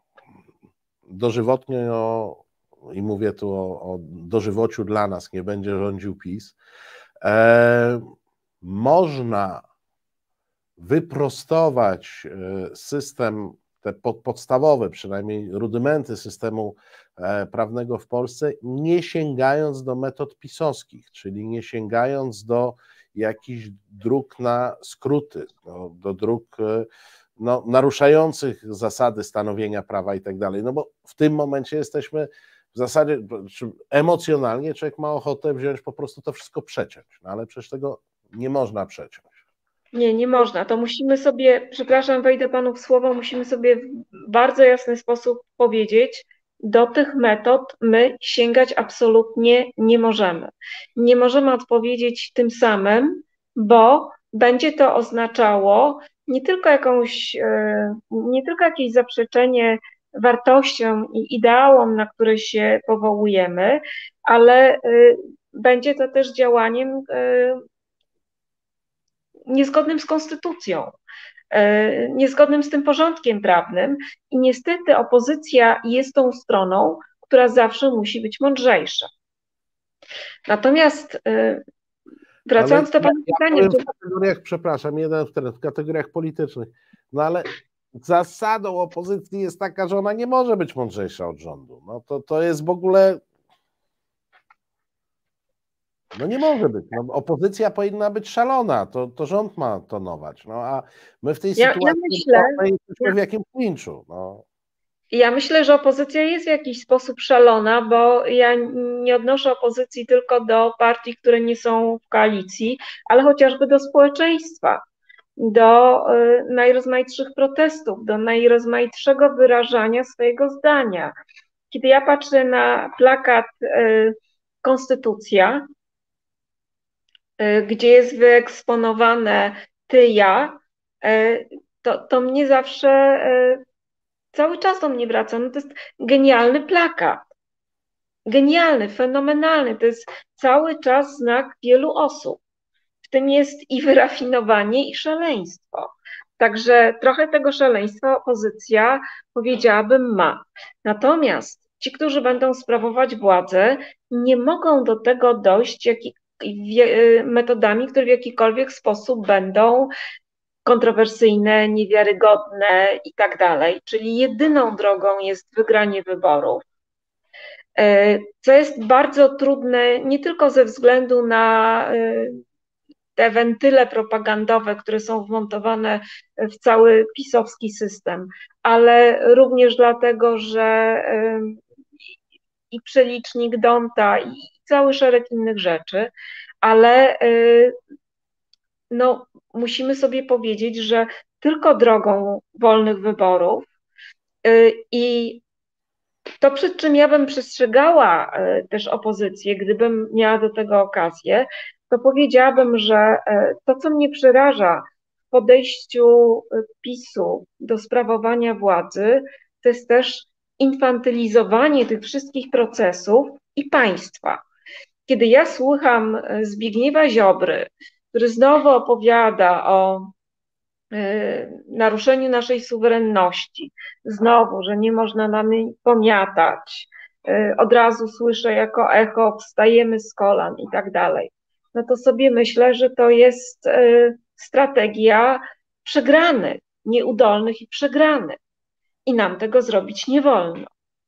dożywotnio, i mówię tu o, o dożywociu dla nas, nie będzie rządził PiS, e, można wyprostować system, te podstawowe, przynajmniej rudymenty systemu prawnego w Polsce, nie sięgając do metod pisowskich, czyli nie sięgając do jakichś dróg na skróty, do, do dróg no, naruszających zasady stanowienia prawa i tak dalej, no bo w tym momencie jesteśmy w zasadzie, emocjonalnie człowiek ma ochotę wziąć po prostu to wszystko przeciąć, no ale przecież tego nie można przeciąć. Nie, nie można. To musimy sobie, przepraszam, wejdę panu w słowo, musimy sobie w bardzo jasny sposób powiedzieć, do tych metod my sięgać absolutnie nie możemy. Nie możemy odpowiedzieć tym samym, bo będzie to oznaczało nie tylko jakąś, nie tylko jakieś zaprzeczenie wartościom i ideałom, na które się powołujemy, ale będzie to też działaniem niezgodnym z konstytucją, niezgodnym z tym porządkiem prawnym i niestety opozycja jest tą stroną, która zawsze musi być mądrzejsza. Natomiast wracając do Pana ja, pytania... Ja w kategoriach, przepraszam, jeden w kategoriach politycznych, no ale zasadą opozycji jest taka, że ona nie może być mądrzejsza od rządu. No to, to jest w ogóle... No nie może być. No, opozycja powinna być szalona, to, to rząd ma tonować. No a my w tej ja, sytuacji ja myślę, jesteśmy ja, w jakimś klinczu. No. ja myślę, że opozycja jest w jakiś sposób szalona, bo ja nie odnoszę opozycji tylko do partii, które nie są w koalicji, ale chociażby do społeczeństwa, do y, najrozmaitszych protestów, do najrozmaitszego wyrażania swojego zdania. Kiedy ja patrzę na plakat y, Konstytucja, gdzie jest wyeksponowane ty, ja, to, to mnie zawsze cały czas do mnie wraca. No to jest genialny plakat. Genialny, fenomenalny. To jest cały czas znak wielu osób. W tym jest i wyrafinowanie, i szaleństwo. Także trochę tego szaleństwa opozycja, powiedziałabym, ma. Natomiast ci, którzy będą sprawować władzę, nie mogą do tego dojść jak metodami, które w jakikolwiek sposób będą kontrowersyjne, niewiarygodne i tak dalej. Czyli jedyną drogą jest wygranie wyborów, co jest bardzo trudne nie tylko ze względu na te wentyle propagandowe, które są wmontowane w cały pisowski system, ale również dlatego, że i przelicznik D'Hondta i cały szereg innych rzeczy, ale no, musimy sobie powiedzieć, że tylko drogą wolnych wyborów i to, przed czym ja bym przestrzegała też opozycję, gdybym miała do tego okazję, to powiedziałabym, że to, co mnie przeraża w podejściu PiSu do sprawowania władzy, to jest też infantylizowanie tych wszystkich procesów i państwa. Kiedy ja słucham Zbigniewa Ziobry, który znowu opowiada o naruszeniu naszej suwerenności, znowu, że nie można nami pomiatać, od razu słyszę jako echo, wstajemy z kolan i tak dalej, no to sobie myślę, że to jest strategia przegranych, nieudolnych i przegranych i nam tego zrobić nie wolno.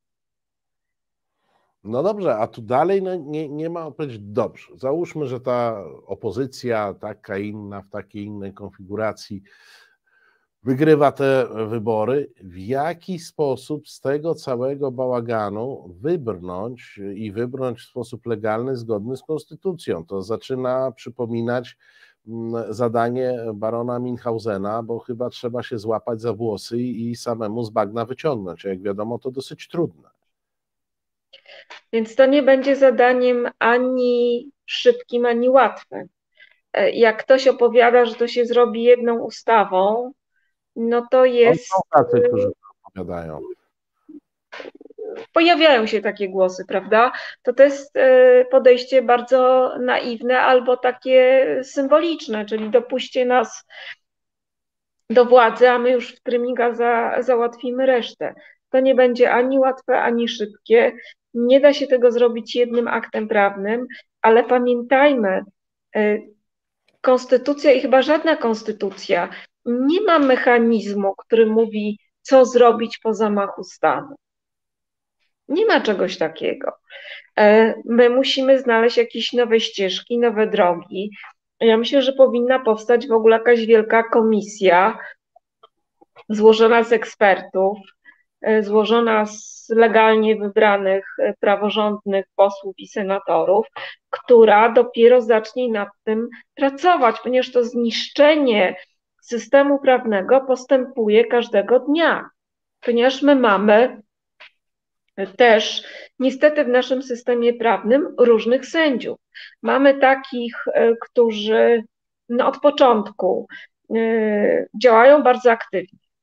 No dobrze, a tu dalej no nie, nie ma odpowiedzi. Dobrze, załóżmy, że ta opozycja taka inna, w takiej innej konfiguracji wygrywa te wybory. W jaki sposób z tego całego bałaganu wybrnąć i wybrnąć w sposób legalny, zgodny z konstytucją? To zaczyna przypominać zadanie barona Münchhausena, bo chyba trzeba się złapać za włosy i samemu z bagna wyciągnąć. A jak wiadomo, to dosyć trudne. Więc to nie będzie zadaniem ani szybkim, ani łatwym. Jak ktoś opowiada, że to się zrobi jedną ustawą, no to jest... Są tacy, którzy opowiadają. Pojawiają się takie głosy, prawda? To to jest podejście bardzo naiwne albo takie symboliczne, czyli dopuśćcie nas do władzy, a my już w trymiga za, załatwimy resztę. To nie będzie ani łatwe, ani szybkie. Nie da się tego zrobić jednym aktem prawnym, ale pamiętajmy, konstytucja i chyba żadna konstytucja nie ma mechanizmu, który mówi, co zrobić po zamachu stanu. Nie ma czegoś takiego. My musimy znaleźć jakieś nowe ścieżki, nowe drogi. Ja myślę, że powinna powstać w ogóle jakaś wielka komisja złożona z ekspertów, złożona z legalnie wybranych, praworządnych posłów i senatorów, która dopiero zacznie nad tym pracować, ponieważ to zniszczenie systemu prawnego postępuje każdego dnia, ponieważ my mamy też niestety w naszym systemie prawnym różnych sędziów. Mamy takich, którzy no, od początku działają bardzo aktywnie.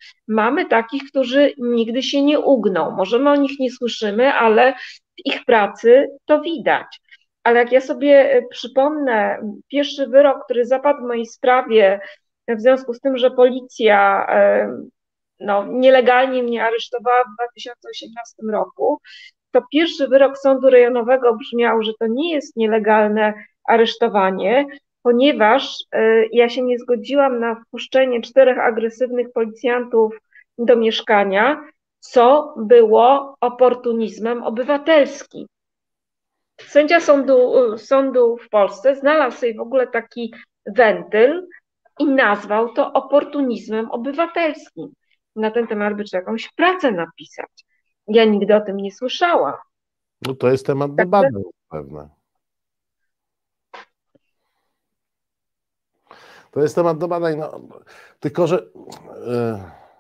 Mamy takich, którzy nigdy się nie ugną. Możemy o nich nie słyszymy, ale w ich pracy to widać. Ale jak ja sobie przypomnę pierwszy wyrok, który zapadł w mojej sprawie w związku z tym, że policja no, nielegalnie mnie aresztowała w dwa tysiące osiemnastym roku, to pierwszy wyrok sądu rejonowego brzmiał, że to nie jest nielegalne aresztowanie, ponieważ ja się nie zgodziłam na wpuszczenie czterech agresywnych policjantów do mieszkania, co było oportunizmem obywatelskim. Sędzia sądu, sądu w Polsce znalazł sobie w ogóle taki wentyl i nazwał to oportunizmem obywatelskim. Na ten temat by trzeba jakąś pracę napisać. Ja nigdy o tym nie słyszałam. No to jest temat do badań pewne. To jest temat do badań, no, tylko że yy,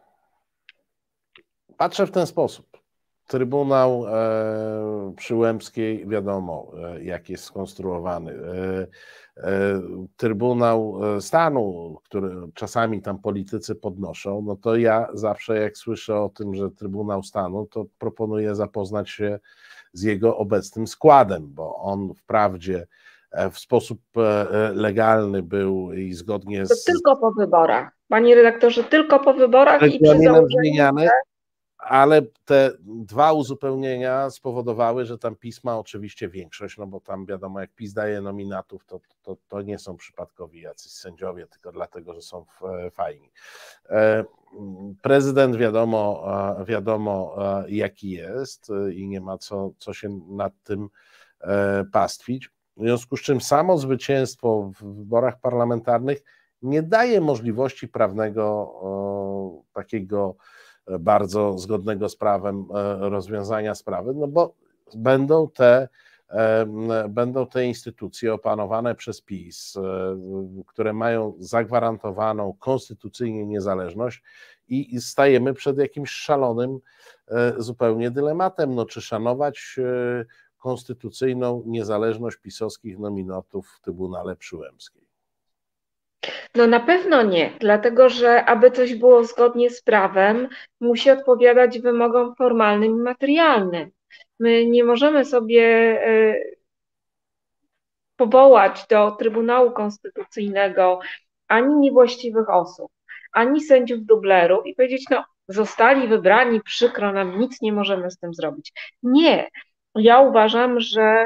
patrzę w ten sposób. Trybunał e, przy Łębskiej, wiadomo, e, jak jest skonstruowany. E, e, Trybunał Stanu, który czasami tam politycy podnoszą, no to ja zawsze jak słyszę o tym, że Trybunał Stanu, to proponuję zapoznać się z jego obecnym składem, bo on wprawdzie w sposób legalny był i zgodnie z... To tylko po wyborach, panie redaktorze, tylko po wyborach i przy założeniu, ale te dwa uzupełnienia spowodowały, że tam PiS ma oczywiście większość, no bo tam wiadomo, jak PiS daje nominatów, to, to, to nie są przypadkowi jacyś sędziowie, tylko dlatego, że są fajni. Prezydent wiadomo, wiadomo jaki jest i nie ma co, co się nad tym pastwić. W związku z czym samo zwycięstwo w wyborach parlamentarnych nie daje możliwości prawnego takiego bardzo zgodnego z prawem rozwiązania sprawy, no bo będą te, będą te instytucje opanowane przez PiS, które mają zagwarantowaną konstytucyjnie niezależność i stajemy przed jakimś szalonym zupełnie dylematem, no czy szanować konstytucyjną niezależność pisowskich nominatów w Trybunale przy Łębskiej. No na pewno nie, dlatego że aby coś było zgodnie z prawem, musi odpowiadać wymogom formalnym i materialnym. My nie możemy sobie powołać do Trybunału Konstytucyjnego ani niewłaściwych osób, ani sędziów dublerów i powiedzieć, no zostali wybrani, przykro nam, nic nie możemy z tym zrobić. Nie, ja uważam, że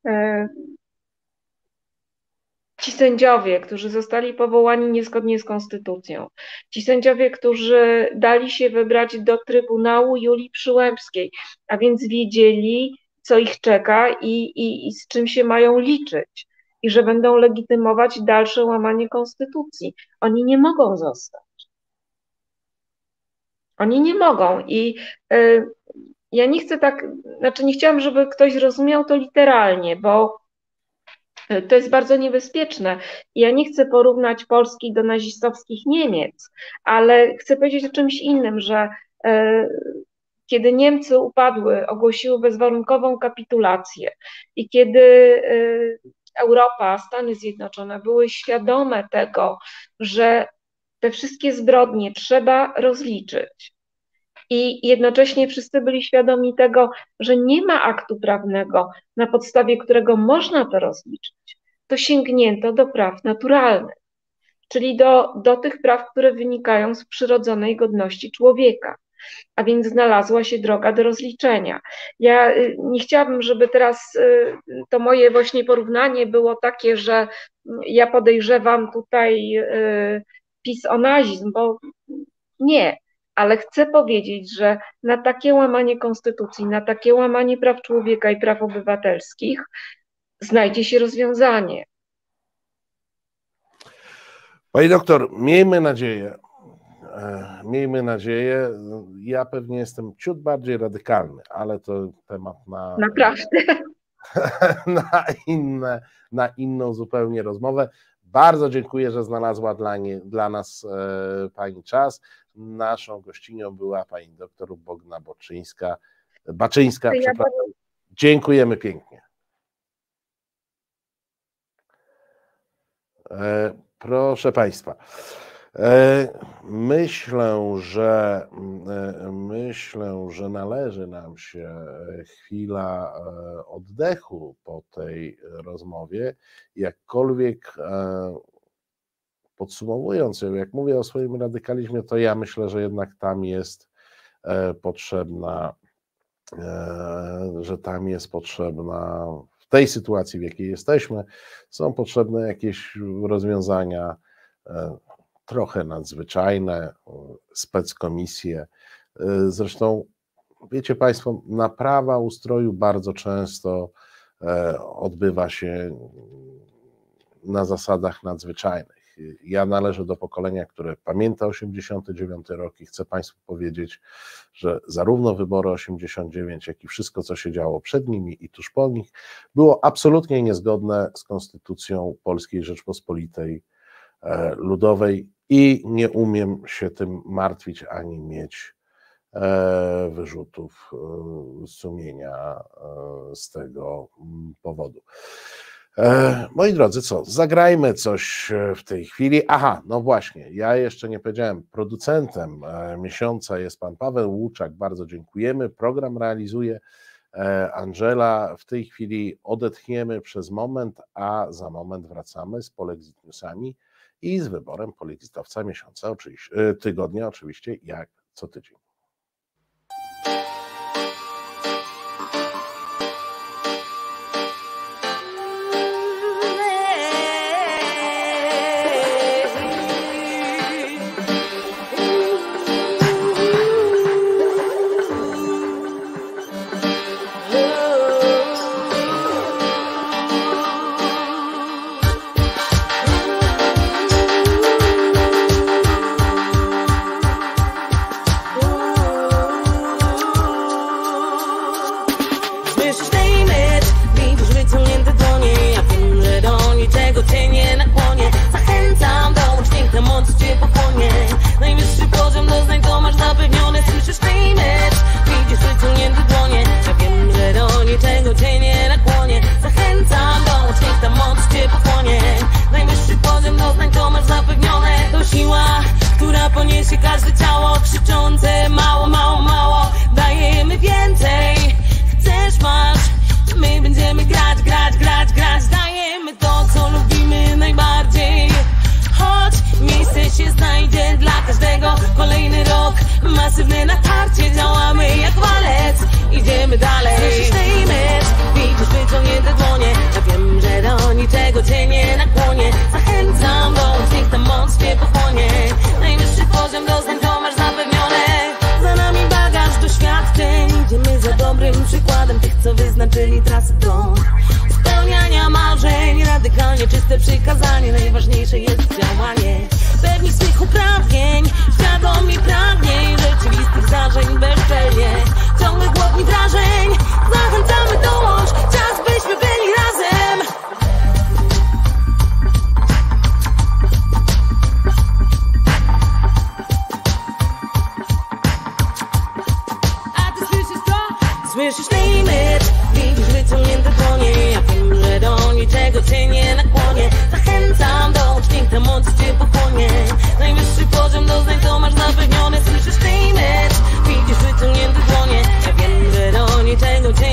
ci sędziowie, którzy zostali powołani niezgodnie z konstytucją, ci sędziowie, którzy dali się wybrać do Trybunału Julii Przyłębskiej, a więc wiedzieli, co ich czeka i, i, i z czym się mają liczyć i że będą legitymować dalsze łamanie konstytucji. Oni nie mogą zostać. Oni nie mogą i y, ja nie chcę tak, znaczy nie chciałam, żeby ktoś rozumiał to literalnie, bo to jest bardzo niebezpieczne. Ja nie chcę porównać Polski do nazistowskich Niemiec, ale chcę powiedzieć o czymś innym, że e, kiedy Niemcy upadły, ogłosiły bezwarunkową kapitulację i kiedy e, Europa, Stany Zjednoczone były świadome tego, że te wszystkie zbrodnie trzeba rozliczyć, i jednocześnie wszyscy byli świadomi tego, że nie ma aktu prawnego, na podstawie którego można to rozliczyć, to sięgnięto do praw naturalnych, czyli do, do tych praw, które wynikają z przyrodzonej godności człowieka, a więc znalazła się droga do rozliczenia. Ja nie chciałabym, żeby teraz to moje właśnie porównanie było takie, że ja podejrzewam tutaj PiS o nazizm, bo nie. Ale chcę powiedzieć, że na takie łamanie konstytucji, na takie łamanie praw człowieka i praw obywatelskich znajdzie się rozwiązanie. Pani doktor, miejmy nadzieję, miejmy nadzieję, ja pewnie jestem ciut bardziej radykalny, ale to temat na, Naprawdę. na, inne, na inną zupełnie rozmowę. Bardzo dziękuję, że znalazła dla, nie, dla nas e, Pani czas. Naszą gościnią była Pani doktor Bogna Boczyńska, Baczyńska. Ja przepraszam. Dziękujemy pięknie. E, proszę Państwa, Myślę, że myślę, że należy nam się chwila oddechu po tej rozmowie. Jakkolwiek podsumowując ją, jak mówię o swoim radykalizmie, to ja myślę, że jednak tam jest potrzebna, że tam jest potrzebna, w tej sytuacji, w jakiej jesteśmy, są potrzebne jakieś rozwiązania trochę nadzwyczajne, speckomisje. Zresztą, wiecie Państwo, naprawa ustroju bardzo często odbywa się na zasadach nadzwyczajnych. Ja należę do pokolenia, które pamięta osiemdziesiąty dziewiąty rok i chcę Państwu powiedzieć, że zarówno wybory osiemdziesiąt dziewięć, jak i wszystko, co się działo przed nimi i tuż po nich, było absolutnie niezgodne z Konstytucją Polskiej Rzeczpospolitej Ludowej i nie umiem się tym martwić ani mieć wyrzutów sumienia z tego powodu. Moi drodzy, co? Zagrajmy coś w tej chwili. Aha, no właśnie, ja jeszcze nie powiedziałem, producentem miesiąca jest pan Paweł Łuczak, bardzo dziękujemy. Program realizuje Angela. W tej chwili odetchniemy przez moment, a za moment wracamy z Polexit Newsami i z wyborem polexitowca miesiąca, oczywiście, tygodnia oczywiście, jak co tydzień. Poniesie każde ciało krzyczące mało, mało, mało. Dajemy więcej. Chcesz, masz. My będziemy grać, grać, grać, grać. Dajemy to, co lubimy najbardziej. Choć miejsce się znajdzie dla każdego. Kolejny rok, masywne natarcie. Działamy jak walec. Idziemy dalej. Słyszysz tej mecz, widzisz wyciągnięte dłonie. Ja wiem, że do niczego cię nie nakłonię. Zachęcam, bo niech ta moc cię pochłonie. Najwyższy poziom doznań to masz zapewnione. Za nami bagaż doświadczeń. Idziemy za dobrym przykładem tych, co wyznaczyli trasę tą spełniania marzeń. Radykalnie czyste przykazanie. Najważniejsze jest działanie. Pewni swych uprawnień, świadomi pragnień rzeczywistych zdarzeń bezczelnie. Ciągle głodni wrażeń. Zachęcamy, dołącz. Czas byśmy byli razem. Słyszysz tej mecz, widzisz wyciągnięte dłonie. Ja wiem, że do niczego cię nie nakłonię. Zachęcam, dołącz, niech ta moc cię pochłonie. Najwyższy poziom doznań to masz zapewnione. Słyszysz tej mecz, widzisz wyciągnięte dłonie. Ja wiem, że do niczego cię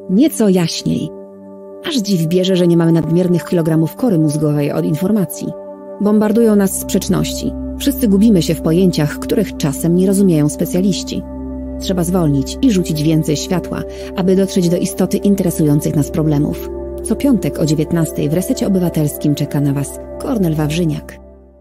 nieco jaśniej. Aż dziw bierze, że nie mamy nadmiernych kilogramów kory mózgowej od informacji. Bombardują nas sprzeczności. Wszyscy gubimy się w pojęciach, których czasem nie rozumieją specjaliści. Trzeba zwolnić i rzucić więcej światła, aby dotrzeć do istoty interesujących nas problemów. Co piątek o dziewiętnastej w Resecie Obywatelskim czeka na Was Kornel Wawrzyniak.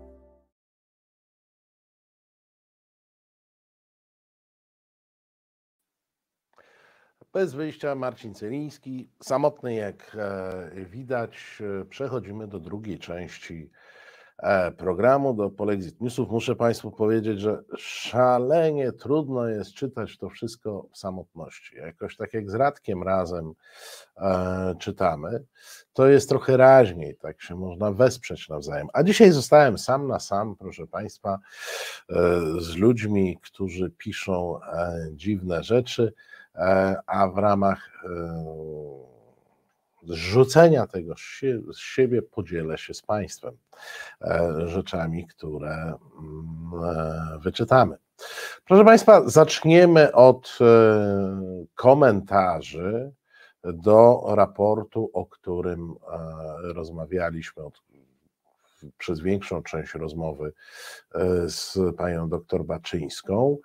Bez wyjścia Marcin Celiński. Samotny, jak widać, przechodzimy do drugiej części programu, do Polexit Newsów. Muszę Państwu powiedzieć, że szalenie trudno jest czytać to wszystko w samotności. Jakoś tak jak z Radkiem razem e, czytamy, to jest trochę raźniej, tak się można wesprzeć nawzajem. A dzisiaj zostałem sam na sam, proszę Państwa, e, z ludźmi, którzy piszą e, dziwne rzeczy, e, a w ramach e, zrzucenia tego z siebie podzielę się z Państwem rzeczami, które wyczytamy. Proszę Państwa, zaczniemy od komentarzy do raportu, o którym rozmawialiśmy od, przez większą część rozmowy z panią doktor Baczyńską.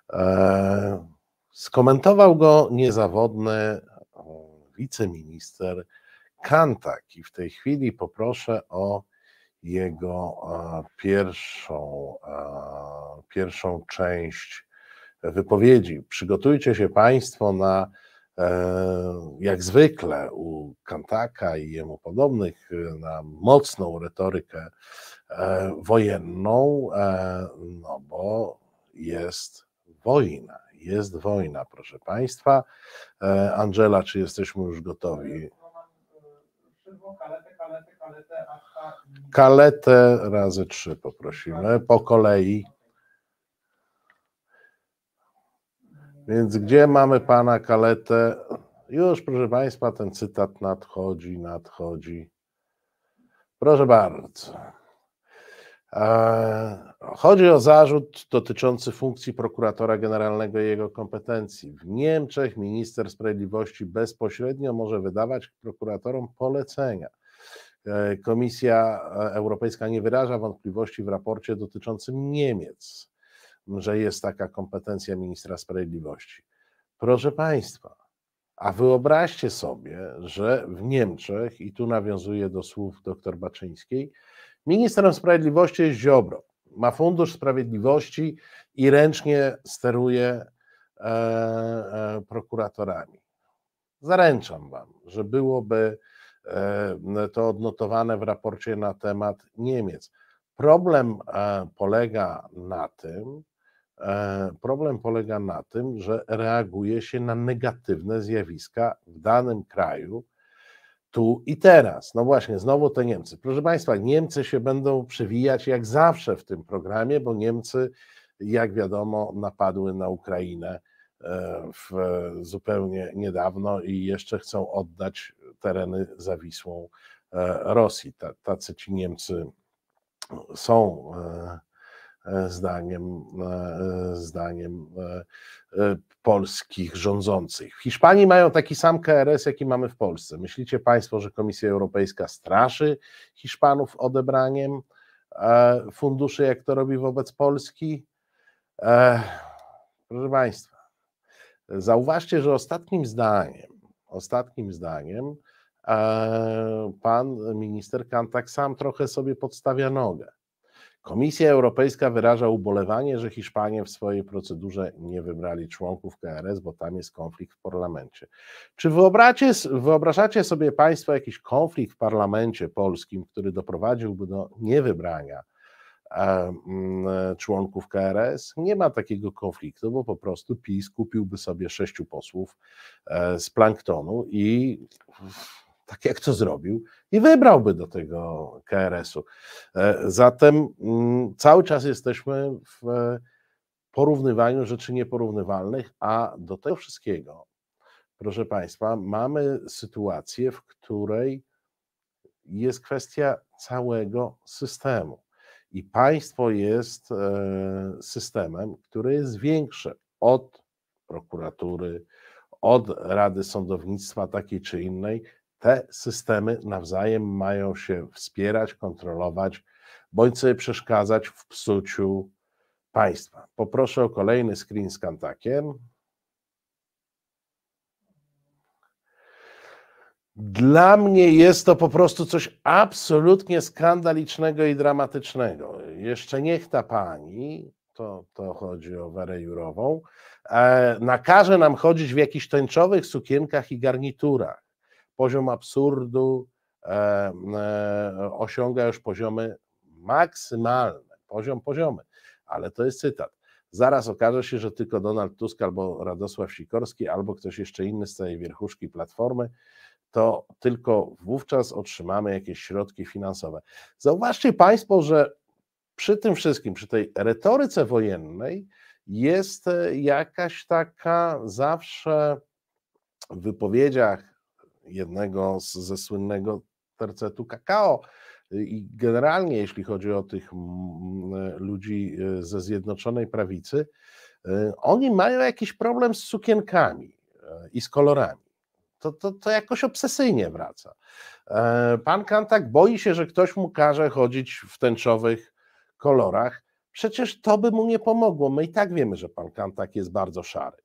Skomentował go niezawodny wiceminister Kantak i w tej chwili poproszę o jego pierwszą, pierwszą część wypowiedzi. Przygotujcie się Państwo na, jak zwykle u Kantaka i jemu podobnych, na mocną retorykę wojenną, no bo jest wojna. Jest wojna, proszę Państwa. Angela, czy jesteśmy już gotowi? Kaletę razy trzy poprosimy, po kolei. Więc gdzie mamy pana Kaletę? Już, proszę Państwa, ten cytat nadchodzi, nadchodzi. Proszę bardzo. Chodzi o zarzut dotyczący funkcji prokuratora generalnego i jego kompetencji. W Niemczech minister sprawiedliwości bezpośrednio może wydawać prokuratorom polecenia. Komisja Europejska nie wyraża wątpliwości w raporcie dotyczącym Niemiec, że jest taka kompetencja ministra sprawiedliwości. Proszę Państwa, a wyobraźcie sobie, że w Niemczech, i tu nawiązuję do słów dr Baczyńskiej, ministrem sprawiedliwości jest Ziobro, ma Fundusz Sprawiedliwości i ręcznie steruje e, e, prokuratorami. Zaręczam Wam, że byłoby e, to odnotowane w raporcie na temat Niemiec. Problem e, polega na tym, e, problem polega na tym, że reaguje się na negatywne zjawiska w danym kraju, tu i teraz. No właśnie, znowu te Niemcy. Proszę Państwa, Niemcy się będą przewijać jak zawsze w tym programie, bo Niemcy, jak wiadomo, napadły na Ukrainę w, zupełnie niedawno i jeszcze chcą oddać tereny za Wisłą Rosji. Tacy ci Niemcy są zdaniem, zdaniem polskich rządzących. W Hiszpanii mają taki sam K R S, jaki mamy w Polsce. Myślicie Państwo, że Komisja Europejska straszy Hiszpanów odebraniem funduszy, jak to robi wobec Polski? Proszę Państwa, zauważcie, że ostatnim zdaniem, ostatnim zdaniem pan minister Kantak sam trochę sobie podstawia nogę. Komisja Europejska wyraża ubolewanie, że Hiszpanie w swojej procedurze nie wybrali członków K R S, bo tam jest konflikt w parlamencie. Czy wyobrażacie sobie Państwo jakiś konflikt w parlamencie polskim, który doprowadziłby do niewybrania członków K R S? Nie ma takiego konfliktu, bo po prostu PiS kupiłby sobie sześciu posłów z planktonu i tak jak to zrobił, i wybrałby do tego K R S-u. Zatem cały czas jesteśmy w porównywaniu rzeczy nieporównywalnych, a do tego wszystkiego, proszę Państwa, mamy sytuację, w której jest kwestia całego systemu i państwo jest systemem, który jest większe od prokuratury, od Rady Sądownictwa takiej czy innej. Te systemy nawzajem mają się wspierać, kontrolować, bądź sobie przeszkadzać w psuciu państwa. Poproszę o kolejny screen z Kantakiem. Dla mnie jest to po prostu coś absolutnie skandalicznego i dramatycznego. Jeszcze niech ta pani, to, to chodzi o Werę Jourową, e, nakaże nam chodzić w jakichś tęczowych sukienkach i garniturach. Poziom absurdu e, e, osiąga już poziomy maksymalne, poziom poziomy, ale to jest cytat. Zaraz okaże się, że tylko Donald Tusk albo Radosław Sikorski, albo ktoś jeszcze inny z tej wierchuszki Platformy, to tylko wówczas otrzymamy jakieś środki finansowe. Zauważcie Państwo, że przy tym wszystkim, przy tej retoryce wojennej jest jakaś taka zawsze w wypowiedziach jednego z, ze słynnego tercetu kakao i generalnie jeśli chodzi o tych ludzi ze Zjednoczonej Prawicy, oni mają jakiś problem z sukienkami i z kolorami. To, to, to jakoś obsesyjnie wraca. Pan Kantak boi się, że ktoś mu każe chodzić w tęczowych kolorach. Przecież to by mu nie pomogło. My i tak wiemy, że pan Kantak jest bardzo szary.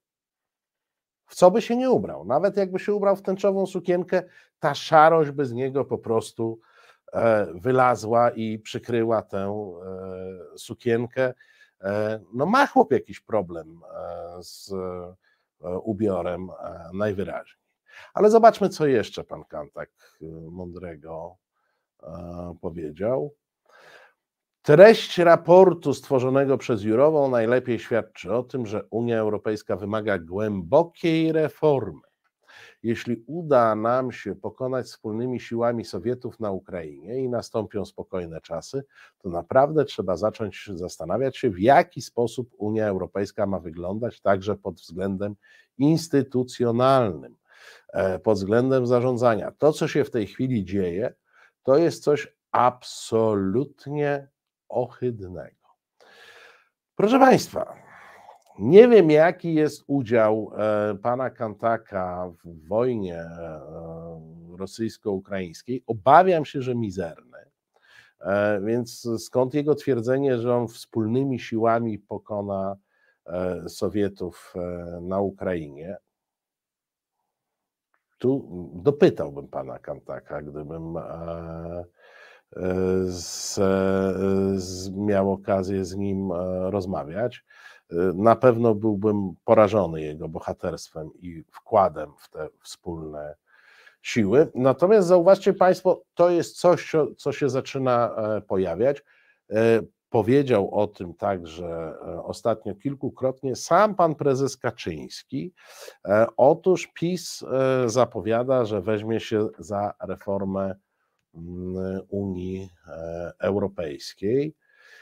W co by się nie ubrał? Nawet jakby się ubrał w tęczową sukienkę, ta szarość by z niego po prostu wylazła i przykryła tę sukienkę. No ma chłop jakiś problem z ubiorem najwyraźniej. Ale zobaczmy, co jeszcze pan Kantak mądrego powiedział. Treść raportu stworzonego przez Jourową najlepiej świadczy o tym, że Unia Europejska wymaga głębokiej reformy. Jeśli uda nam się pokonać wspólnymi siłami Sowietów na Ukrainie i nastąpią spokojne czasy, to naprawdę trzeba zacząć zastanawiać się, w jaki sposób Unia Europejska ma wyglądać także pod względem instytucjonalnym, pod względem zarządzania. To, co się w tej chwili dzieje, to jest coś absolutnie ohydnego. Proszę Państwa, nie wiem, jaki jest udział pana Kantaka w wojnie rosyjsko-ukraińskiej. Obawiam się, że mizerny. Więc skąd jego twierdzenie, że on wspólnymi siłami pokona Sowietów na Ukrainie? Tu dopytałbym pana Kantaka, gdybym z, z, miał okazję z nim rozmawiać. Na pewno byłbym porażony jego bohaterstwem i wkładem w te wspólne siły. Natomiast zauważcie Państwo, to jest coś, co się zaczyna pojawiać. Powiedział o tym także ostatnio kilkukrotnie sam pan prezes Kaczyński. Otóż PiS zapowiada, że weźmie się za reformę Unii Europejskiej.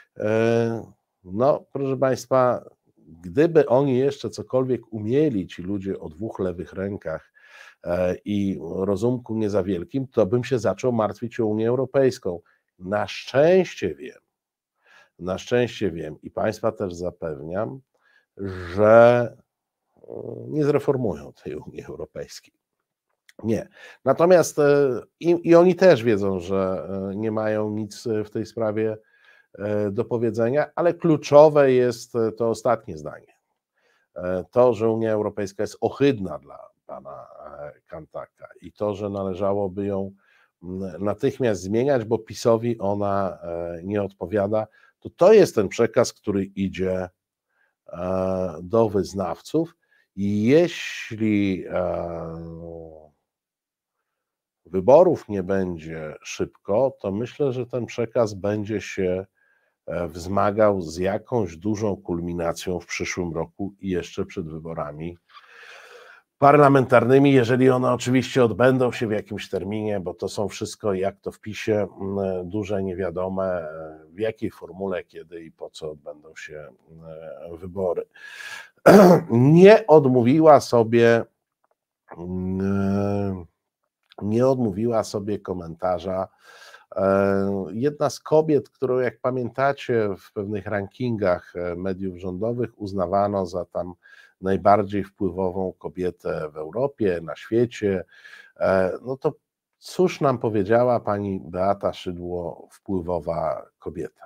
No, proszę Państwa, gdyby oni jeszcze cokolwiek umieli, ci ludzie o dwóch lewych rękach i rozumku nie za wielkim, to bym się zaczął martwić o Unię Europejską. Na szczęście wiem, na szczęście wiem i Państwa też zapewniam, że nie zreformują tej Unii Europejskiej. Nie. Natomiast i, i oni też wiedzą, że nie mają nic w tej sprawie do powiedzenia, ale kluczowe jest to ostatnie zdanie. To, że Unia Europejska jest ohydna dla pana Kantaka i to, że należałoby ją natychmiast zmieniać, bo PiS-owi ona nie odpowiada, to to jest ten przekaz, który idzie do wyznawców i jeśli wyborów nie będzie szybko, to myślę, że ten przekaz będzie się wzmagał z jakąś dużą kulminacją w przyszłym roku i jeszcze przed wyborami parlamentarnymi, jeżeli one oczywiście odbędą się w jakimś terminie, bo to są wszystko, jak to w PiSie, duże niewiadome, w jakiej formule, kiedy i po co odbędą się wybory. Nie odmówiła sobie nie odmówiła sobie komentarza Jedna z kobiet, którą jak pamiętacie w pewnych rankingach mediów rządowych uznawano za tam najbardziej wpływową kobietę w Europie, na świecie, no to cóż nam powiedziała pani Beata Szydło, wpływowa kobieta?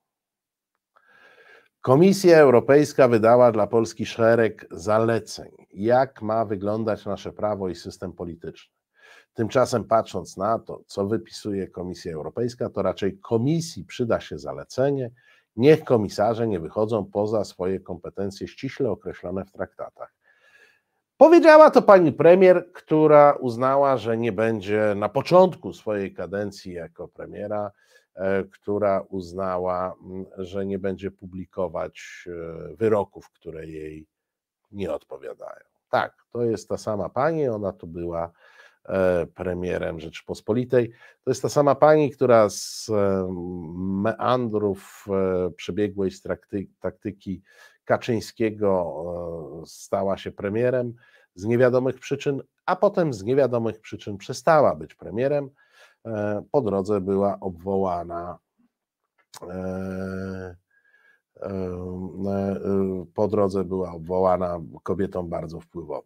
Komisja Europejska wydała dla Polski szereg zaleceń, jak ma wyglądać nasze prawo i system polityczny. Tymczasem patrząc na to, co wypisuje Komisja Europejska, to raczej Komisji przyda się zalecenie, niech komisarze nie wychodzą poza swoje kompetencje ściśle określone w traktatach. Powiedziała to pani premier, która uznała, że nie będzie na początku swojej kadencji jako premiera, która uznała, że nie będzie publikować wyroków, które jej nie odpowiadają. Tak, to jest ta sama pani, ona tu była premierem Rzeczypospolitej. To jest ta sama pani, która z meandrów przebiegłej z taktyki Kaczyńskiego stała się premierem z niewiadomych przyczyn, a potem z niewiadomych przyczyn przestała być premierem. Po drodze była obwołana po drodze była obwołana kobietą bardzo wpływową.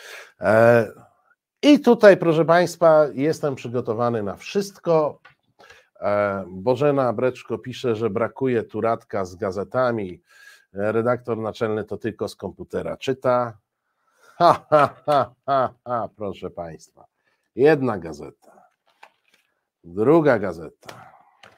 I tutaj, proszę Państwa, jestem przygotowany na wszystko. Bożena Breczko pisze, że brakuje tu Radka z gazetami. Redaktor naczelny to tylko z komputera czyta. Ha, ha, ha, ha, ha, proszę Państwa. Jedna gazeta, druga gazeta,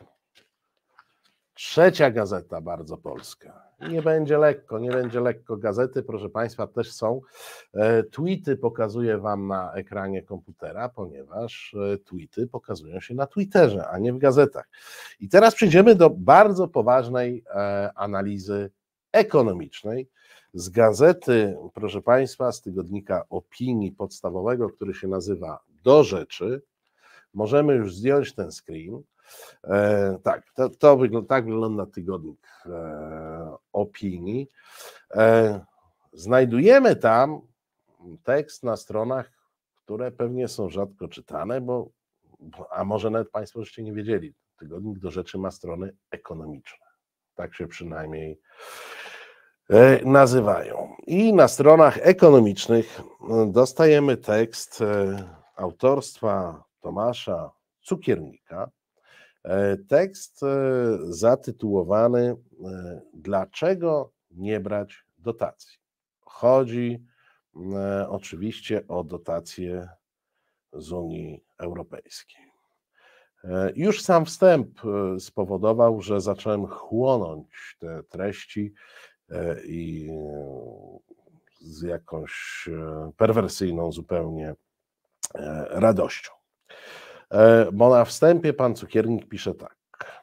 trzecia gazeta bardzo polska. Nie będzie lekko, nie będzie lekko. Gazety, proszę Państwa, też są. Tweety pokazuję Wam na ekranie komputera, ponieważ tweety pokazują się na Twitterze, a nie w gazetach. I teraz przejdziemy do bardzo poważnej analizy ekonomicznej z gazety, proszę Państwa, z tygodnika opinii podstawowego, który się nazywa Do Rzeczy. Możemy już zdjąć ten screen. E, tak, to, to wygląda, tak wygląda tygodnik e, opinii. E, znajdujemy tam tekst na stronach, które pewnie są rzadko czytane, bo, a może nawet Państwo jeszcze nie wiedzieli, tygodnik Do Rzeczy ma strony ekonomiczne. Tak się przynajmniej e, nazywają. I na stronach ekonomicznych dostajemy tekst e, autorstwa Tomasza Cukiernika. Tekst zatytułowany Dlaczego nie brać dotacji? Chodzi oczywiście o dotacje z Unii Europejskiej. Już sam wstęp spowodował, że zacząłem chłonąć te treści i z jakąś perwersyjną zupełnie radością. Bo na wstępie pan Cukiernik pisze tak.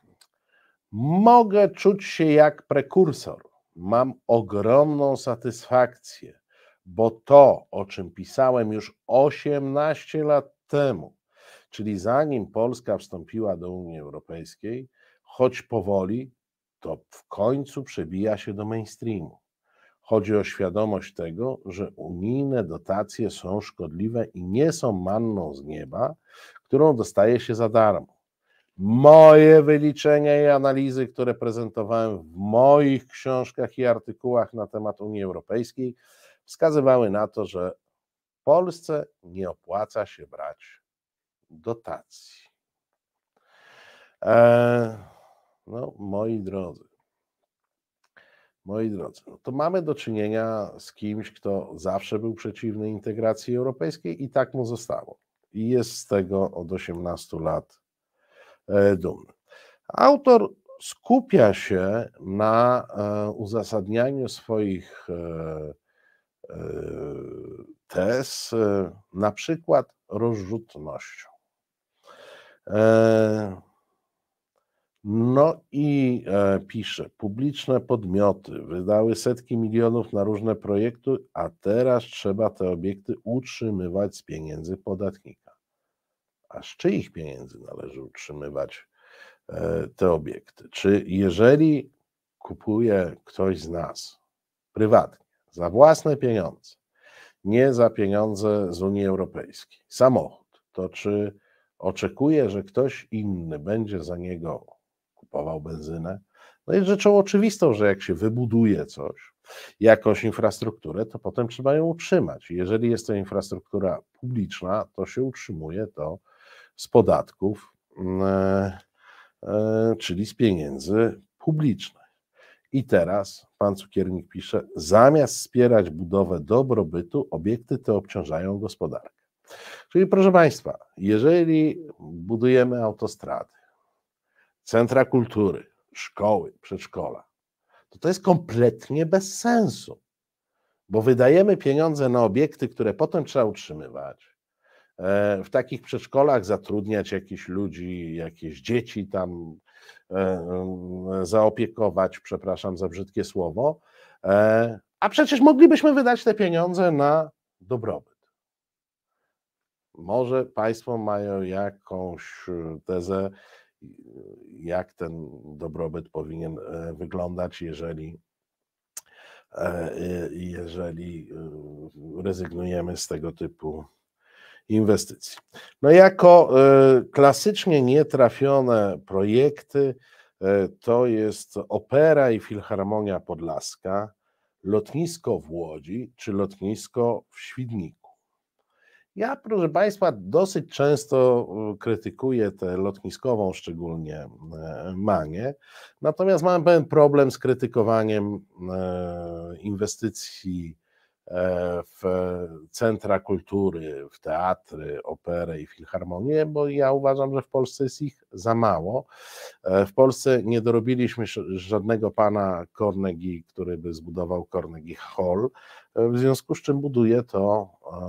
Mogę czuć się jak prekursor. Mam ogromną satysfakcję, bo to, o czym pisałem już osiemnaście lat temu, czyli zanim Polska wstąpiła do Unii Europejskiej, choć powoli, to w końcu przebija się do mainstreamu. Chodzi o świadomość tego, że unijne dotacje są szkodliwe i nie są manną z nieba, którą dostaje się za darmo. Moje wyliczenia i analizy, które prezentowałem w moich książkach i artykułach na temat Unii Europejskiej, wskazywały na to, że w Polsce nie opłaca się brać dotacji. Eee, no, moi drodzy, moi drodzy, no to mamy do czynienia z kimś, kto zawsze był przeciwny integracji europejskiej i tak mu zostało. I jest z tego od osiemnastu lat dumny. Autor skupia się na uzasadnianiu swoich tez na przykład rozrzutnością. No i pisze, publiczne podmioty wydały setki milionów na różne projekty, a teraz trzeba te obiekty utrzymywać z pieniędzy podatnika. A z czyich pieniędzy należy utrzymywać te obiekty? Czy jeżeli kupuje ktoś z nas prywatnie, za własne pieniądze, nie za pieniądze z Unii Europejskiej, samochód, to czy oczekuje, że ktoś inny będzie za niego kupował benzynę, no jest rzeczą oczywistą, że jak się wybuduje coś, jakąś infrastrukturę, to potem trzeba ją utrzymać. Jeżeli jest to infrastruktura publiczna, to się utrzymuje to z podatków, e, e, czyli z pieniędzy publicznych. I teraz pan Cukiernik pisze, zamiast wspierać budowę dobrobytu, obiekty te obciążają gospodarkę. Czyli proszę państwa, jeżeli budujemy autostrady, centra kultury, szkoły, przedszkola, to to jest kompletnie bez sensu, bo wydajemy pieniądze na obiekty, które potem trzeba utrzymywać. W takich przedszkolach zatrudniać jakichś ludzi, jakieś dzieci tam zaopiekować, przepraszam za brzydkie słowo, a przecież moglibyśmy wydać te pieniądze na dobrobyt. Może państwo mają jakąś tezę, jak ten dobrobyt powinien wyglądać, jeżeli, jeżeli rezygnujemy z tego typu inwestycji. No jako klasycznie nietrafione projekty to jest Opera i Filharmonia Podlaska, lotnisko w Łodzi czy lotnisko w Świdniku. Ja, proszę państwa, dosyć często krytykuję tę lotniskową szczególnie manię, natomiast mam pewien problem z krytykowaniem inwestycji w centra kultury, w teatry, operę i filharmonię, bo ja uważam, że w Polsce jest ich za mało. W Polsce nie dorobiliśmy żadnego pana Carnegie, który by zbudował Carnegie Hall, w związku z czym buduje to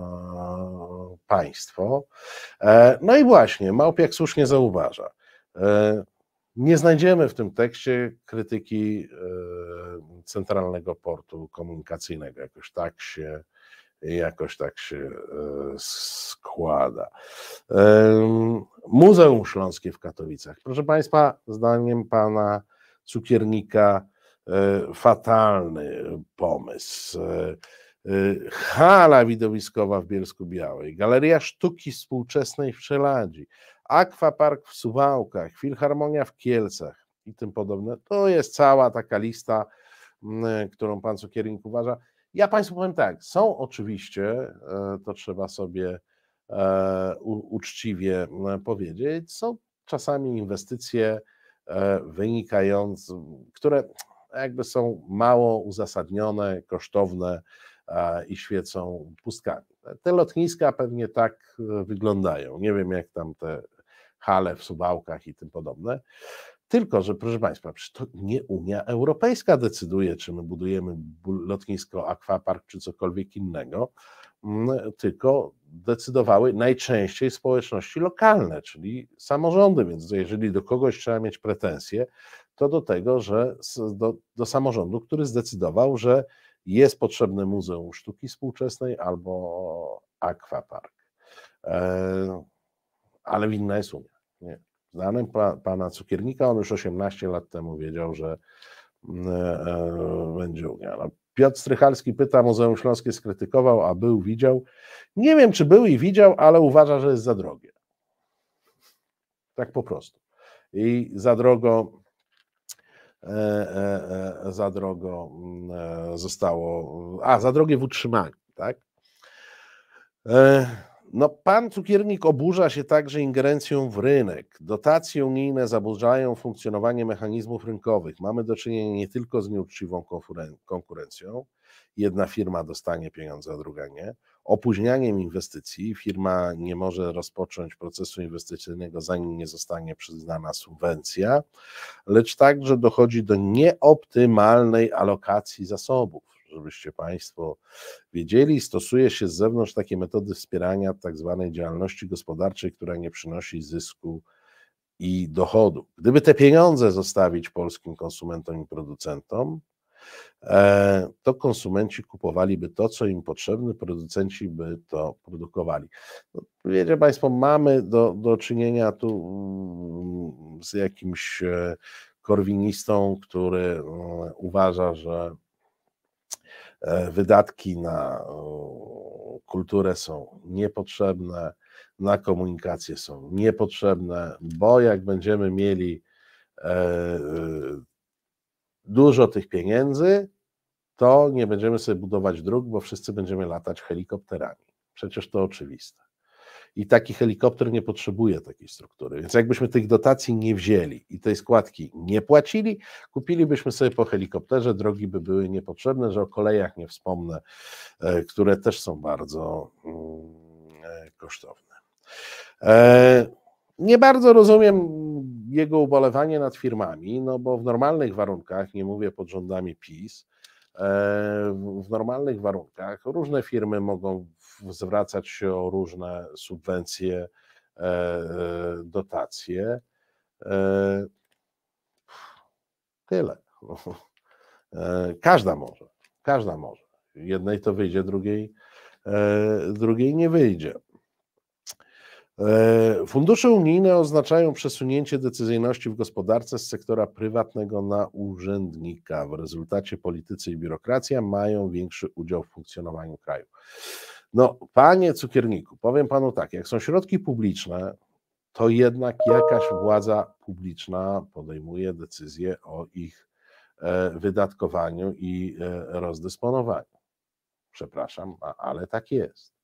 państwo. No i właśnie, Małpiak słusznie zauważa, nie znajdziemy w tym tekście krytyki Centralnego Portu Komunikacyjnego. Jakoś tak się, jakoś tak się składa. Muzeum Śląskie w Katowicach. Proszę państwa, zdaniem pana Cukiernika fatalny pomysł. Hala widowiskowa w Bielsku-Białej, Galeria Sztuki Współczesnej w Czeladzi, Aquapark w Suwałkach, Filharmonia w Kielcach i tym podobne. To jest cała taka lista, którą pan Cukiernik uważa. Ja państwu powiem tak, są oczywiście, to trzeba sobie uczciwie powiedzieć, są czasami inwestycje wynikające, które jakby są mało uzasadnione, kosztowne i świecą pustkami. Te lotniska pewnie tak wyglądają. Nie wiem, jak tam te hale w Suwałkach i tym podobne. Tylko że, proszę państwa, to nie Unia Europejska decyduje, czy my budujemy lotnisko, akwapark, czy cokolwiek innego, tylko decydowały najczęściej społeczności lokalne, czyli samorządy, więc jeżeli do kogoś trzeba mieć pretensje, to do tego, że do, do samorządu, który zdecydował, że jest potrzebne Muzeum Sztuki Współczesnej albo akwapark. E, ale winna jest Unia. Nie. Znanym pa, pana Cukiernika, on już osiemnaście lat temu wiedział, że e, będzie Unia. No, Piotr Strychalski pyta, Muzeum Śląskie skrytykował, a był, widział. Nie wiem, czy był i widział, ale uważa, że jest za drogie. Tak po prostu. I za drogo za drogo zostało, a za drogie w utrzymaniu, tak? No, pan Cukiernik oburza się także ingerencją w rynek. Dotacje unijne zaburzają funkcjonowanie mechanizmów rynkowych. Mamy do czynienia nie tylko z nieuczciwą konkurencją, jedna firma dostanie pieniądze, a druga nie, opóźnianiem inwestycji, firma nie może rozpocząć procesu inwestycyjnego, zanim nie zostanie przyznana subwencja, lecz także dochodzi do nieoptymalnej alokacji zasobów. Żebyście państwo wiedzieli, stosuje się z zewnątrz takie metody wspierania tak zwanej działalności gospodarczej, która nie przynosi zysku i dochodu. Gdyby te pieniądze zostawić polskim konsumentom i producentom, to konsumenci kupowaliby to, co im potrzebne, producenci by to produkowali. No, wiecie państwo, mamy do, do czynienia tu z jakimś korwinistą, który uważa, że wydatki na kulturę są niepotrzebne, na komunikację są niepotrzebne, bo jak będziemy mieli dużo tych pieniędzy, to nie będziemy sobie budować dróg, bo wszyscy będziemy latać helikopterami. Przecież to oczywiste. I taki helikopter nie potrzebuje takiej struktury. Więc jakbyśmy tych dotacji nie wzięli i tej składki nie płacili, kupilibyśmy sobie po helikopterze, drogi by były niepotrzebne, że o kolejach nie wspomnę, które też są bardzo kosztowne. Nie bardzo rozumiem jego ubolewanie nad firmami, no bo w normalnych warunkach, nie mówię pod rządami PiS, w normalnych warunkach różne firmy mogą zwracać się o różne subwencje, dotacje. Tyle. Każda może, każda może. Jednej to wyjdzie, drugiej, drugiej nie wyjdzie. Fundusze unijne oznaczają przesunięcie decyzyjności w gospodarce z sektora prywatnego na urzędnika. W rezultacie politycy i biurokracja mają większy udział w funkcjonowaniu kraju. No, panie cukierniku, powiem panu tak, jak są środki publiczne, to jednak jakaś władza publiczna podejmuje decyzję o ich wydatkowaniu i rozdysponowaniu. Przepraszam, ale tak jest.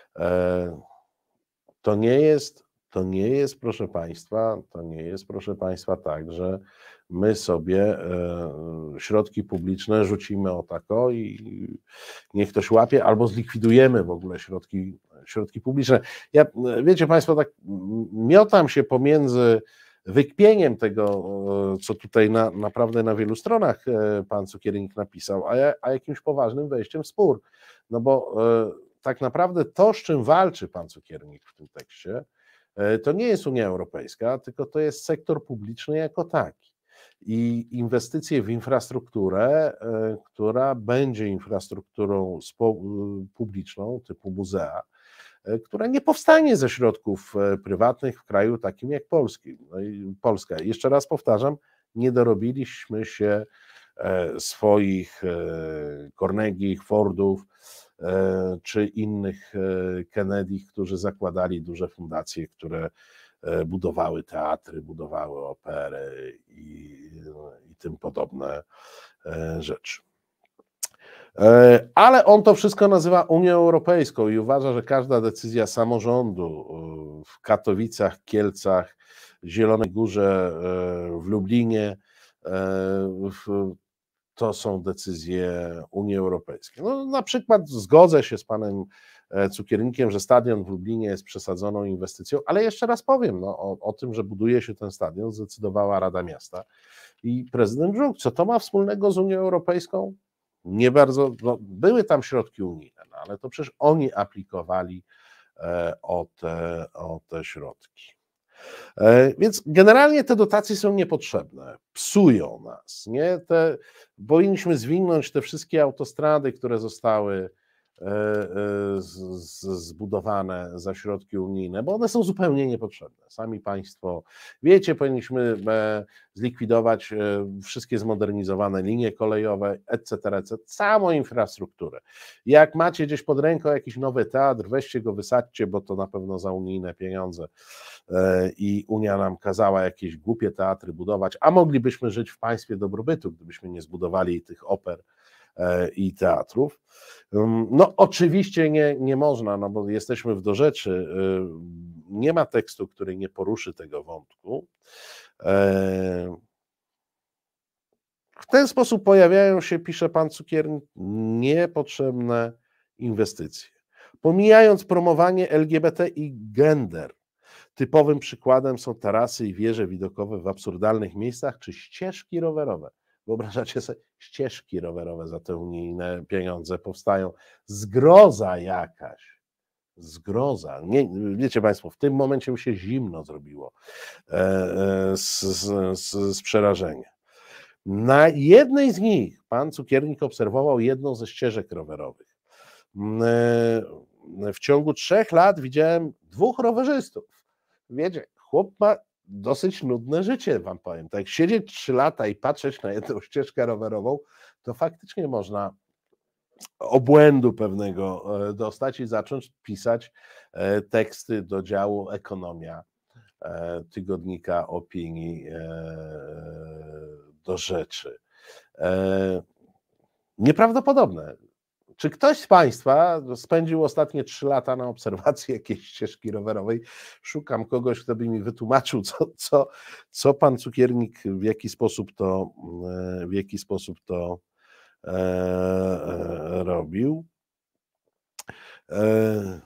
To nie jest, to nie jest, proszę Państwa, to nie jest, proszę Państwa, tak, że my sobie środki publiczne rzucimy o tako i niech ktoś łapie, albo zlikwidujemy w ogóle środki, środki publiczne. Ja, wiecie Państwo, tak miotam się pomiędzy wykpieniem tego, co tutaj na, naprawdę na wielu stronach pan Cukiernik napisał, a, a jakimś poważnym wejściem w spór. No bo tak naprawdę to, z czym walczy pan Cukiernik w tym tekście, to nie jest Unia Europejska, tylko to jest sektor publiczny jako taki. I inwestycje w infrastrukturę, która będzie infrastrukturą publiczną typu muzea, która nie powstanie ze środków prywatnych w kraju takim jak Polski. No i Polska. Jeszcze raz powtarzam, nie dorobiliśmy się swoich Carnegie, Fordów, czy innych Kennedy, którzy zakładali duże fundacje, które budowały teatry, budowały opery i, i tym podobne rzeczy. Ale on to wszystko nazywa Unią Europejską i uważa, że każda decyzja samorządu w Katowicach, Kielcach, Zielonej Górze, w Lublinie, w to są decyzje Unii Europejskiej. No, na przykład zgodzę się z panem Cukiernikiem, że stadion w Lublinie jest przesadzoną inwestycją, ale jeszcze raz powiem, no, o, o tym, że buduje się ten stadion, zdecydowała Rada Miasta i prezydent Żuk. Co to ma wspólnego z Unią Europejską? Nie bardzo, no, były tam środki unijne, no, ale to przecież oni aplikowali e, o, te, o te środki. Więc generalnie te dotacje są niepotrzebne, psują nas. Nie? Te, powinniśmy zwinąć te wszystkie autostrady, które zostały z, z, zbudowane za środki unijne, bo one są zupełnie niepotrzebne. Sami Państwo wiecie, powinniśmy zlikwidować wszystkie zmodernizowane linie kolejowe, et cetera, et cetera, całą infrastrukturę. Jak macie gdzieś pod ręką jakiś nowy teatr, weźcie go, wysadźcie, bo to na pewno za unijne pieniądze i Unia nam kazała jakieś głupie teatry budować, a moglibyśmy żyć w państwie dobrobytu, gdybyśmy nie zbudowali tych oper i teatrów. No oczywiście nie, nie można, no bo jesteśmy w dorzeczy, nie ma tekstu, który nie poruszy tego wątku. W ten sposób pojawiają się, pisze pan Cukiernik, niepotrzebne inwestycje. Pomijając promowanie L G B T i gender, typowym przykładem są tarasy i wieże widokowe w absurdalnych miejscach, czy ścieżki rowerowe. Wyobrażacie sobie, ścieżki rowerowe za te unijne pieniądze powstają. Zgroza jakaś. Zgroza. Nie, wiecie Państwo, w tym momencie mi się zimno zrobiło z, z, z przerażenia. Na jednej z nich pan Cukiernik obserwował jedną ze ścieżek rowerowych. W ciągu trzech lat widziałem dwóch rowerzystów. Wiecie, chłop ma dosyć nudne życie, wam powiem. Tak jak siedzieć trzy lata i patrzeć na jedną ścieżkę rowerową, to faktycznie można obłędu pewnego dostać i zacząć pisać teksty do działu Ekonomia tygodnika Opinii do Rzeczy. Nieprawdopodobne. Czy ktoś z Państwa spędził ostatnie trzy lata na obserwacji jakiejś ścieżki rowerowej? Szukam kogoś, kto by mi wytłumaczył, co, co, co pan Cukiernik, w jaki sposób to, w jaki sposób to e, e, robił. E,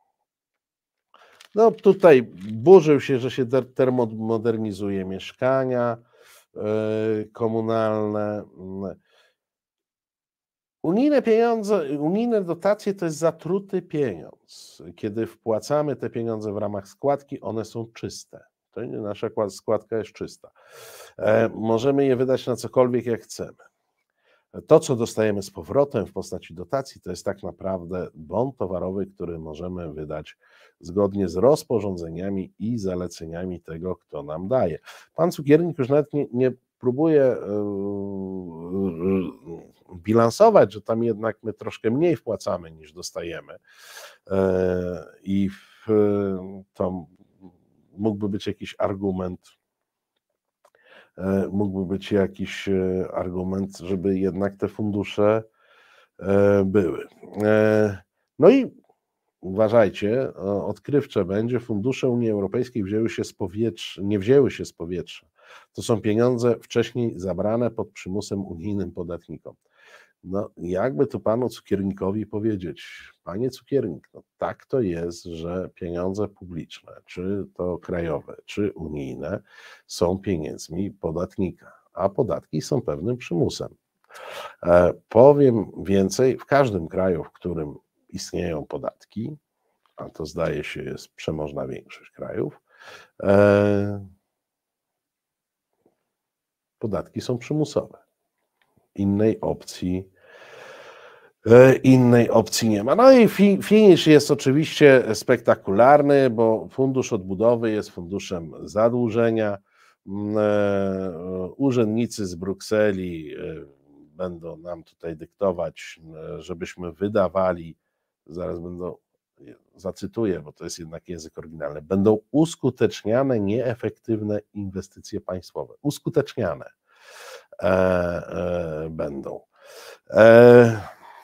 no tutaj burzył się, że się termomodernizuje mieszkania e, komunalne. Unijne pieniądze, unijne dotacje to jest zatruty pieniądz. Kiedy wpłacamy te pieniądze w ramach składki, one są czyste. To nie, nasza składka jest czysta. E, możemy je wydać na cokolwiek jak chcemy. To, co dostajemy z powrotem w postaci dotacji, to jest tak naprawdę bon towarowy, który możemy wydać zgodnie z rozporządzeniami i zaleceniami tego, kto nam daje. Pan Cukiernik już nawet nie, nie próbuje bilansować, że tam jednak my troszkę mniej wpłacamy niż dostajemy i to mógłby być jakiś argument, mógłby być jakiś argument, żeby jednak te fundusze były. No i uważajcie, odkrywcze będzie, fundusze Unii Europejskiej wzięły się z powietrza, nie wzięły się z powietrza. To są pieniądze wcześniej zabrane pod przymusem unijnym podatnikom. No, jakby tu panu Cukiernikowi powiedzieć, panie Cukiernik, no tak to jest, że pieniądze publiczne, czy to krajowe, czy unijne, są pieniędzmi podatnika, a podatki są pewnym przymusem. E, powiem więcej, w każdym kraju, w którym istnieją podatki, a to zdaje się jest przemożna większość krajów, e, podatki są przymusowe. Innej opcji, innej opcji nie ma. No i finisz jest oczywiście spektakularny, bo Fundusz Odbudowy jest funduszem zadłużenia. Urzędnicy z Brukseli będą nam tutaj dyktować, żebyśmy wydawali, zaraz będą, zacytuję, bo to jest jednak język oryginalny, będą uskuteczniane nieefektywne inwestycje państwowe. Uskuteczniane. E, e, będą. E,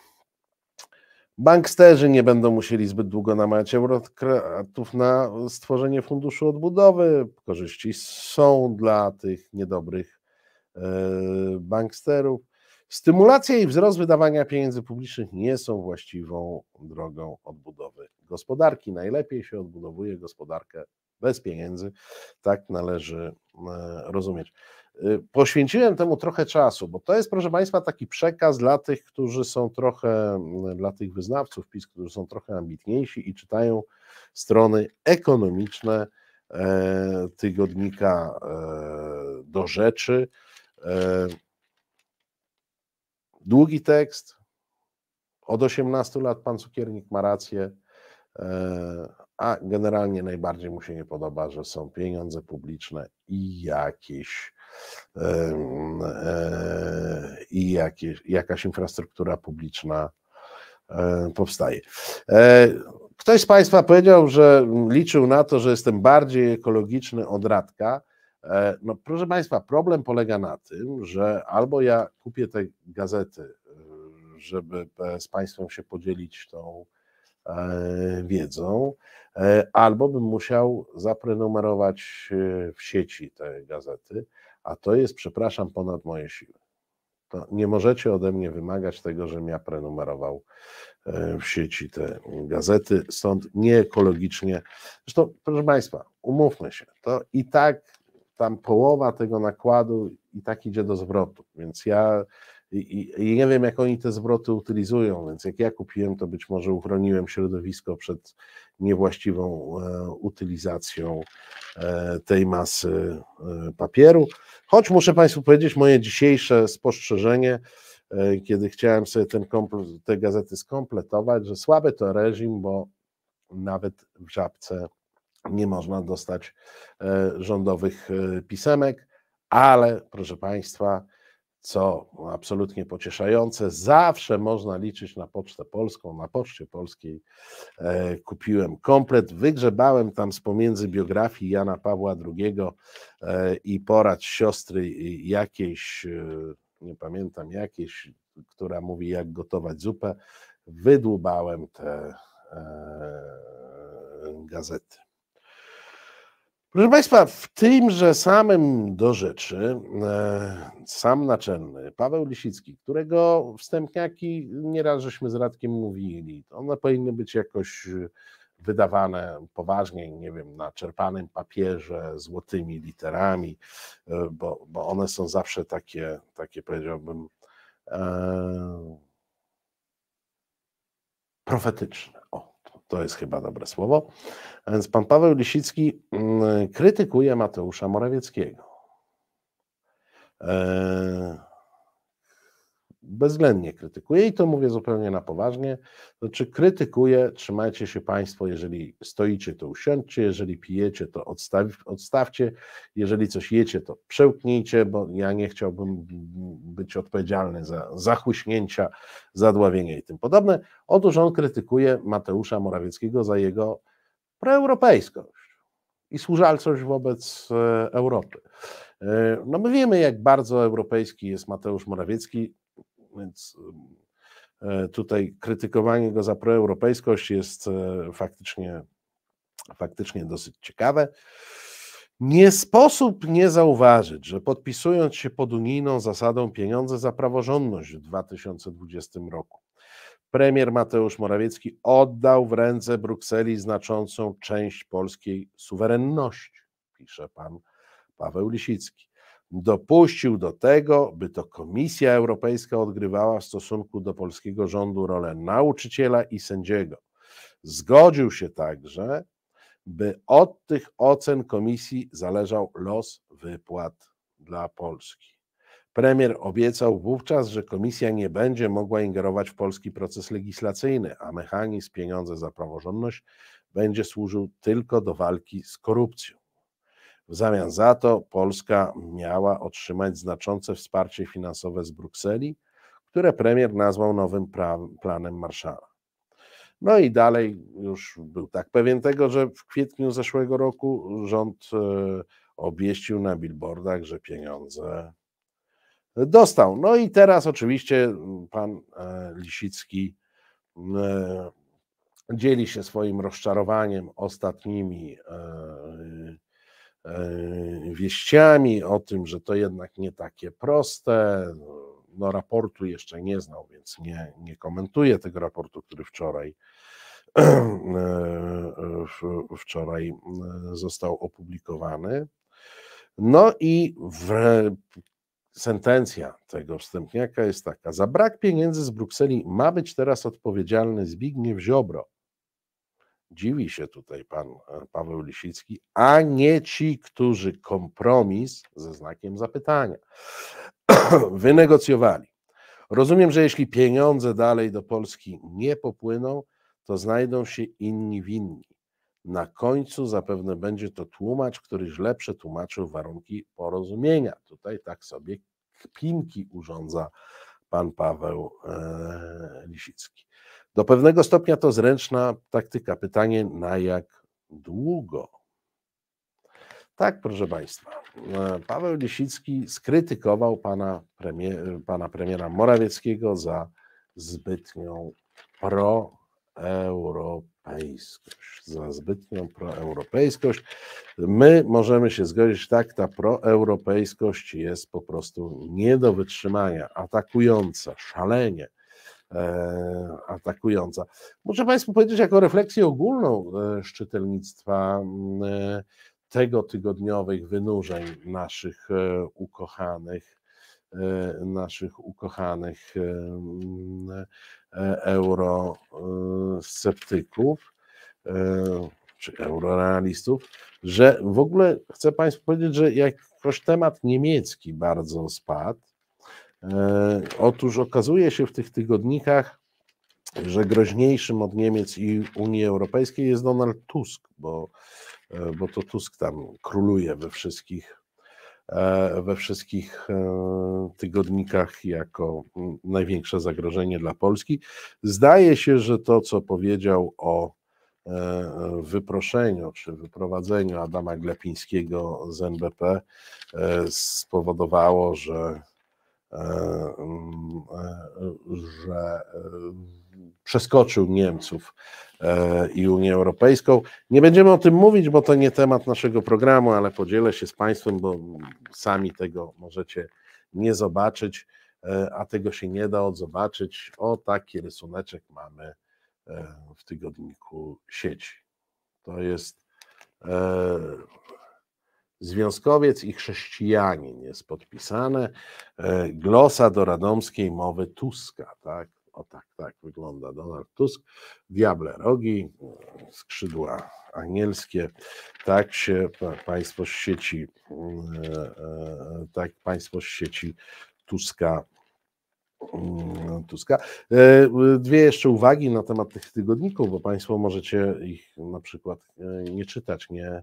banksterzy nie będą musieli zbyt długo namawiać eurokratów na stworzenie Funduszu Odbudowy. Korzyści są dla tych niedobrych e, banksterów. Stymulacja i wzrost wydawania pieniędzy publicznych nie są właściwą drogą odbudowy gospodarki. Najlepiej się odbudowuje gospodarkę bez pieniędzy. Tak należy rozumieć. Poświęciłem temu trochę czasu, bo to jest, proszę Państwa, taki przekaz dla tych, którzy są trochę, dla tych wyznawców PiS, którzy są trochę ambitniejsi i czytają strony ekonomiczne tygodnika do Rzeczy. Długi tekst, od osiemnastu lat pan Cukiernik ma rację, a generalnie najbardziej mu się nie podoba, że są pieniądze publiczne i jakieś i jakieś, jakaś infrastruktura publiczna powstaje. Ktoś z Państwa powiedział, że liczył na to, że jestem bardziej ekologiczny od Radka. No proszę Państwa, problem polega na tym, że albo ja kupię te gazety, żeby z Państwem się podzielić tą wiedzą, albo bym musiał zaprenumerować w sieci te gazety, a to jest, przepraszam, ponad moje siły. To nie możecie ode mnie wymagać tego, żebym ja prenumerował w sieci te gazety, stąd nieekologicznie. Zresztą, proszę Państwa, umówmy się, to i tak tam połowa tego nakładu i tak idzie do zwrotu, więc ja i, i nie wiem, jak oni te zwroty utylizują, więc jak ja kupiłem, to być może uchroniłem środowisko przed niewłaściwą e, utylizacją e, tej masy e, papieru. Choć muszę Państwu powiedzieć, moje dzisiejsze spostrzeżenie, e, kiedy chciałem sobie ten te gazety skompletować, że słaby to reżim, bo nawet w Żabce nie można dostać e, rządowych e, pisemek, ale proszę Państwa, co absolutnie pocieszające. Zawsze można liczyć na Pocztę Polską. Na Poczcie Polskiej kupiłem komplet. Wygrzebałem tam z pomiędzy biografii Jana Pawła drugiego i porad siostry jakiejś, nie pamiętam jakiejś, która mówi, jak gotować zupę. Wydłubałem te gazety. Proszę Państwa, w tymże samym do rzeczy sam naczelny Paweł Lisicki, którego wstępniaki nieraz żeśmy z Radkiem mówili, one powinny być jakoś wydawane poważniej, nie wiem, na czerpanym papierze, złotymi literami, bo, bo one są zawsze takie, takie powiedziałbym, e, profetyczne. O, to, to jest chyba dobre słowo. A więc pan Paweł Lisicki krytykuje Mateusza Morawieckiego. E, bezwzględnie krytykuje i to mówię zupełnie na poważnie. Znaczy krytykuje, trzymajcie się Państwo, jeżeli stoicie, to usiądźcie, jeżeli pijecie, to odstaw, odstawcie, jeżeli coś jecie, to przełknijcie, bo ja nie chciałbym być odpowiedzialny za zachłyśnięcia, zadławienie i tym podobne. Otóż on krytykuje Mateusza Morawieckiego za jego proeuropejskość i służalczość wobec Europy. No my wiemy, jak bardzo europejski jest Mateusz Morawiecki, więc tutaj krytykowanie go za proeuropejskość jest faktycznie, faktycznie dosyć ciekawe. Nie sposób nie zauważyć, że podpisując się pod unijną zasadą pieniądze za praworządność w dwa tysiące dwudziestym roku, premier Mateusz Morawiecki oddał w ręce Brukseli znaczącą część polskiej suwerenności, pisze pan Paweł Lisicki. Dopuścił do tego, by to Komisja Europejska odgrywała w stosunku do polskiego rządu rolę nauczyciela i sędziego. Zgodził się także, by od tych ocen Komisji zależał los wypłat dla Polski. Premier obiecał wówczas, że Komisja nie będzie mogła ingerować w polski proces legislacyjny, a mechanizm pieniądze za praworządność będzie służył tylko do walki z korupcją. W zamian za to Polska miała otrzymać znaczące wsparcie finansowe z Brukseli, które premier nazwał nowym planem Marshalla. No i dalej już był tak pewien tego, że w kwietniu zeszłego roku rząd obwieścił na billboardach, że pieniądze dostał. No i teraz oczywiście pan Lisicki dzieli się swoim rozczarowaniem ostatnimi wieściami o tym, że to jednak nie takie proste. No raportu jeszcze nie znał, więc nie, nie komentuję tego raportu, który wczoraj wczoraj został opublikowany. No i w, sentencja tego wstępniaka jest taka: za brak pieniędzy z Brukseli ma być teraz odpowiedzialny Zbigniew Ziobro. Dziwi się tutaj pan Paweł Lisicki, a nie ci, którzy kompromis ze znakiem zapytania wynegocjowali. Rozumiem, że jeśli pieniądze dalej do Polski nie popłyną, to znajdą się inni winni. Na końcu zapewne będzie to tłumacz, który źle przetłumaczył warunki porozumienia. Tutaj tak sobie kpinki urządza pan Paweł e, Lisicki. Do pewnego stopnia to zręczna taktyka. Pytanie, na jak długo? Tak, proszę Państwa, Paweł Lisicki skrytykował pana, premier, pana premiera Morawieckiego za zbytnią proeuropejskość. Za zbytnią proeuropejskość. My możemy się zgodzić, tak, ta proeuropejskość jest po prostu nie do wytrzymania, atakująca, szalenie e, atakująca. Muszę Państwu powiedzieć, jako refleksję ogólną e, z czytelnictwa e, tego tygodniowych wynurzeń naszych e, ukochanych, e, naszych ukochanych e, e, eurosceptyków e, czy eurorealistów, że w ogóle chcę Państwu powiedzieć, że jakoś temat niemiecki bardzo spadł. E, otóż okazuje się w tych tygodnikach, że groźniejszym od Niemiec i Unii Europejskiej jest Donald Tusk, bo bo to Tusk tam króluje we wszystkich, we wszystkich tygodnikach jako największe zagrożenie dla Polski. Zdaje się, że to, co powiedział o wyproszeniu czy wyprowadzeniu Adama Glapińskiego z N B P spowodowało, że, że przeskoczył Niemców i Unię Europejską. Nie będziemy o tym mówić, bo to nie temat naszego programu, ale podzielę się z Państwem, bo sami tego możecie nie zobaczyć, a tego się nie da odzobaczyć. O, taki rysuneczek mamy w tygodniku Sieci. To jest e, związkowiec i chrześcijanin, jest podpisane. E, glosa do radomskiej mowy Tuska, tak? O tak, tak wygląda Donald Tusk. Diable rogi, skrzydła anielskie. Tak się państwo z sieci, e, e, tak państwo z sieci Tuska Tuska. Dwie jeszcze uwagi na temat tych tygodników, bo Państwo możecie ich na przykład nie czytać, nie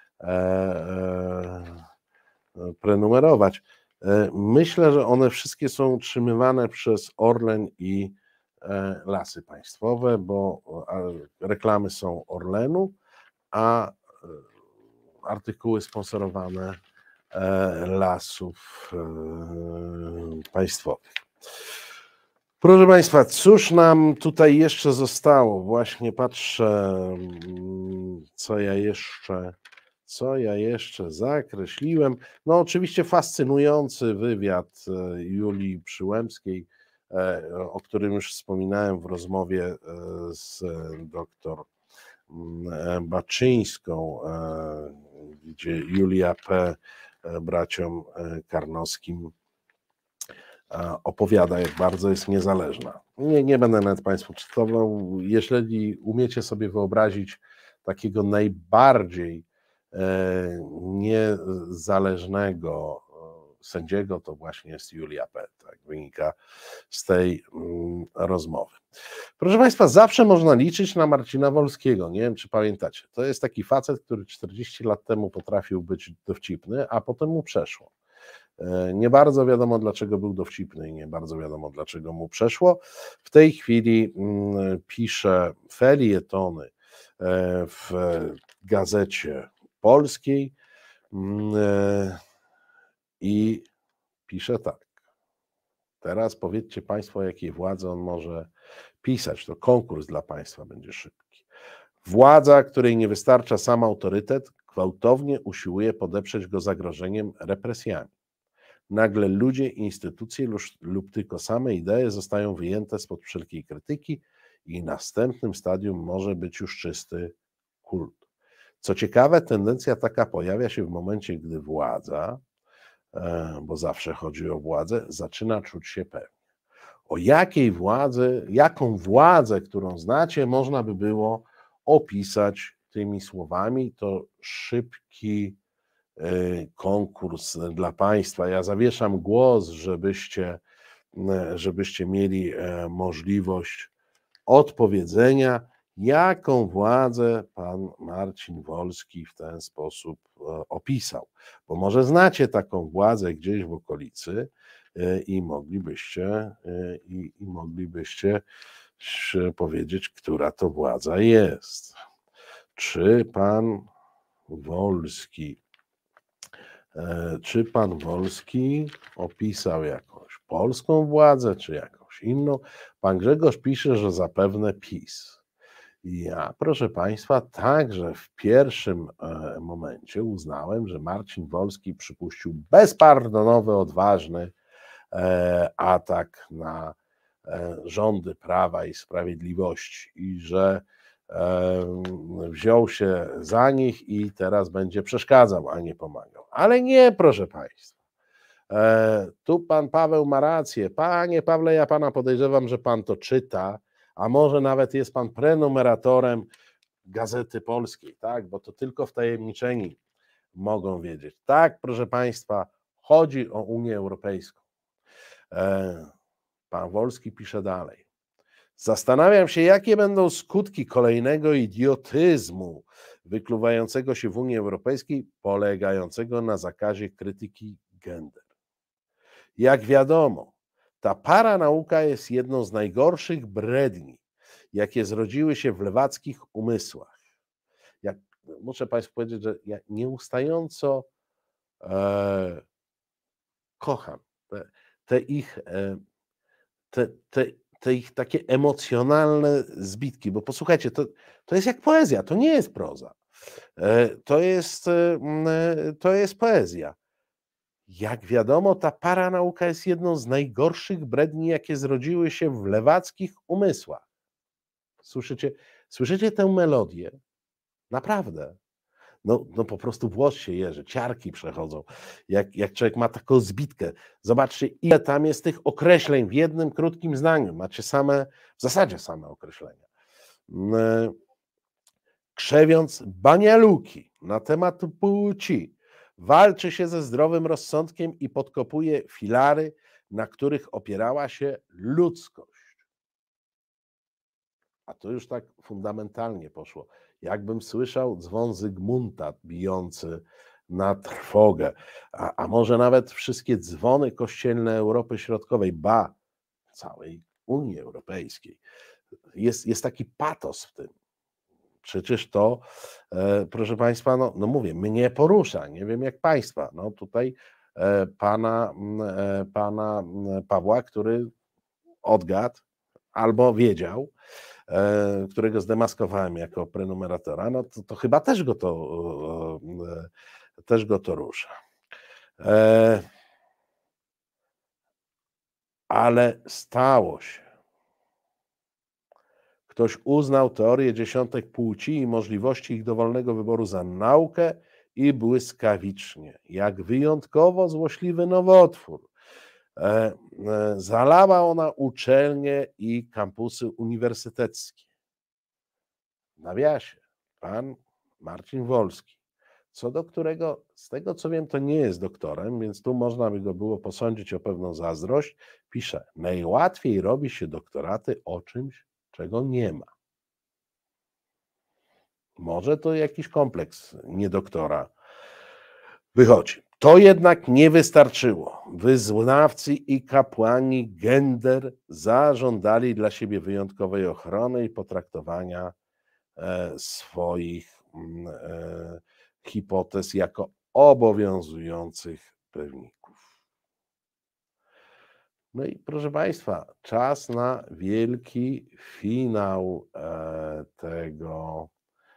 prenumerować. Myślę, że one wszystkie są utrzymywane przez Orlen i Lasy Państwowe, bo reklamy są Orlenu, a artykuły sponsorowane Lasów Państwowych. Proszę Państwa, cóż nam tutaj jeszcze zostało? Właśnie patrzę, co ja jeszcze, co ja jeszcze zakreśliłem. No oczywiście fascynujący wywiad Julii Przyłębskiej, o którym już wspominałem w rozmowie z doktor Baczyńską, gdzie Julia P. braciom Karnowskim opowiada, jak bardzo jest niezależna. Nie, nie będę nawet Państwu czytował. Jeżeli umiecie sobie wyobrazić takiego najbardziej niezależnego sędziego, to właśnie jest Julia P. Tak wynika z tej rozmowy. Proszę Państwa, zawsze można liczyć na Marcina Wolskiego. Nie wiem, czy pamiętacie. To jest taki facet, który czterdzieści lat temu potrafił być dowcipny, a potem mu przeszło. Nie bardzo wiadomo, dlaczego był dowcipny i nie bardzo wiadomo, dlaczego mu przeszło. W tej chwili pisze felietony w Gazecie Polskiej i pisze tak. Teraz powiedzcie Państwo, jakiej władzy on może pisać. To konkurs dla Państwa będzie szybki. Władza, której nie wystarcza sam autorytet, gwałtownie usiłuje podeprzeć go zagrożeniem represjami. Nagle ludzie, instytucje lub, lub tylko same idee zostają wyjęte spod wszelkiej krytyki i następnym stadium może być już czysty kult. Co ciekawe, tendencja taka pojawia się w momencie, gdy władza, bo zawsze chodzi o władzę, zaczyna czuć się pewnie. O jakiej władzy, jaką władzę, którą znacie, można by było opisać tymi słowami? To szybki konkurs dla Państwa. Ja zawieszam głos, żebyście, żebyście mieli możliwość odpowiedzenia, jaką władzę pan Marcin Wolski w ten sposób opisał. Bo może znacie taką władzę gdzieś w okolicy i moglibyście, i, i moglibyście powiedzieć, która to władza jest. Czy pan Wolski Czy pan Wolski opisał jakąś polską władzę, czy jakąś inną? Pan Grzegorz pisze, że zapewne PiS. Ja, proszę Państwa, także w pierwszym momencie uznałem, że Marcin Wolski przypuścił bezpardonowy, odważny atak na rządy Prawa i Sprawiedliwości i że wziął się za nich i teraz będzie przeszkadzał, a nie pomagał. Ale nie, proszę Państwa. Tu pan Paweł ma rację. Panie Pawle, ja pana podejrzewam, że pan to czyta, a może nawet jest pan prenumeratorem Gazety Polskiej, tak? Bo to tylko wtajemniczeni mogą wiedzieć. Tak, proszę Państwa, chodzi o Unię Europejską. Pan Wolski pisze dalej. Zastanawiam się, jakie będą skutki kolejnego idiotyzmu wykluwającego się w Unii Europejskiej, polegającego na zakazie krytyki gender. Jak wiadomo, ta paranauka jest jedną z najgorszych bredni, jakie zrodziły się w lewackich umysłach. Jak, muszę Państwu powiedzieć, że ja nieustająco e, kocham te, te ich e, te, te, te ich takie emocjonalne zbitki, bo posłuchajcie, to, to jest jak poezja, to nie jest proza. E, to jest, e, to jest poezja. Jak wiadomo, ta paranauka jest jedną z najgorszych bredni, jakie zrodziły się w lewackich umysłach. Słyszycie, słyszycie tę melodię? Naprawdę. No, no po prostu włos się jeży, ciarki przechodzą, jak, jak człowiek ma taką zbitkę. Zobaczcie, ile tam jest tych określeń w jednym krótkim zdaniu. Macie same, w zasadzie same określenia. Krzewiąc banialuki na temat płci, walczy się ze zdrowym rozsądkiem i podkopuje filary, na których opierała się ludzkość. A to już tak fundamentalnie poszło. Jakbym słyszał dzwon Zygmunta bijący na trwogę, a, a może nawet wszystkie dzwony kościelne Europy Środkowej, ba, całej Unii Europejskiej. Jest, jest taki patos w tym. Przecież to, e, proszę Państwa, no, no mówię, mnie porusza, nie wiem jak Państwa. No tutaj e, pana, e, pana Pawła, który odgadł albo wiedział, e, którego zdemaskowałem jako prenumeratora, no to, to chyba też go to, e, też go to rusza. E, ale stało się. Ktoś uznał teorię dziesiątek płci i możliwości ich dowolnego wyboru za naukę i błyskawicznie, jak wyjątkowo złośliwy nowotwór, e, e, zalała ona uczelnie i kampusy uniwersyteckie. W nawiasie, pan Marcin Wolski, co do którego, z tego co wiem, to nie jest doktorem, więc tu można by go było posądzić o pewną zazdrość, pisze, najłatwiej robi się doktoraty o czymś, czego nie ma. Może to jakiś kompleks niedoktora wychodzi. To jednak nie wystarczyło. Wyznawcy i kapłani gender zażądali dla siebie wyjątkowej ochrony i potraktowania e, swoich e, hipotez jako obowiązujących pewników. No i proszę Państwa, czas na wielki finał e, tego,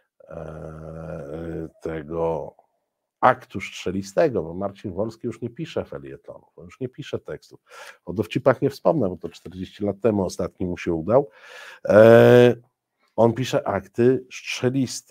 e, tego aktu strzelistego, bo Marcin Wolski już nie pisze felietonów, już nie pisze tekstów. O dowcipach nie wspomnę, bo to czterdzieści lat temu ostatni mu się udał. E, on pisze akty strzeliste.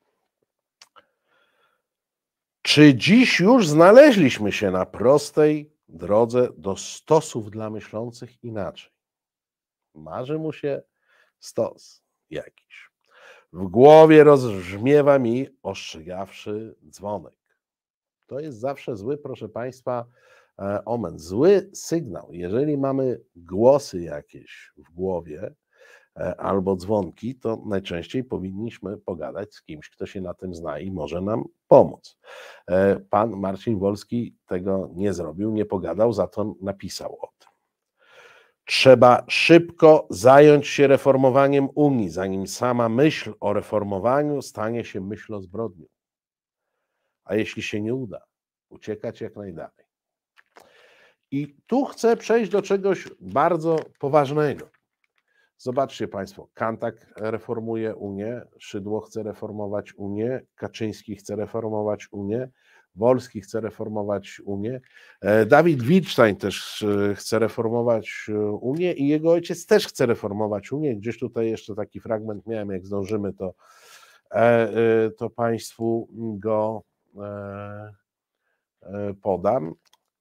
Czy dziś już znaleźliśmy się na prostej drodze do stosów dla myślących inaczej? Marzy mu się stos jakiś. W głowie rozbrzmiewa mi ostrzegawszy dzwonek. To jest zawsze zły, proszę Państwa, omen, zły sygnał. Jeżeli mamy głosy jakieś w głowie albo dzwonki, to najczęściej powinniśmy pogadać z kimś, kto się na tym zna i może nam pomóc. Pan Marcin Wolski tego nie zrobił, nie pogadał, za to napisał o tym. Trzeba szybko zająć się reformowaniem Unii, zanim sama myśl o reformowaniu stanie się myślą zbrodnią. A jeśli się nie uda, uciekać jak najdalej. I tu chcę przejść do czegoś bardzo poważnego. Zobaczcie Państwo, Kantak reformuje Unię, Szydło chce reformować Unię, Kaczyński chce reformować Unię, Wolski chce reformować Unię, Dawid Wilczstein też chce reformować Unię i jego ojciec też chce reformować Unię. Gdzieś tutaj jeszcze taki fragment miałem, jak zdążymy, to, to Państwu go podam.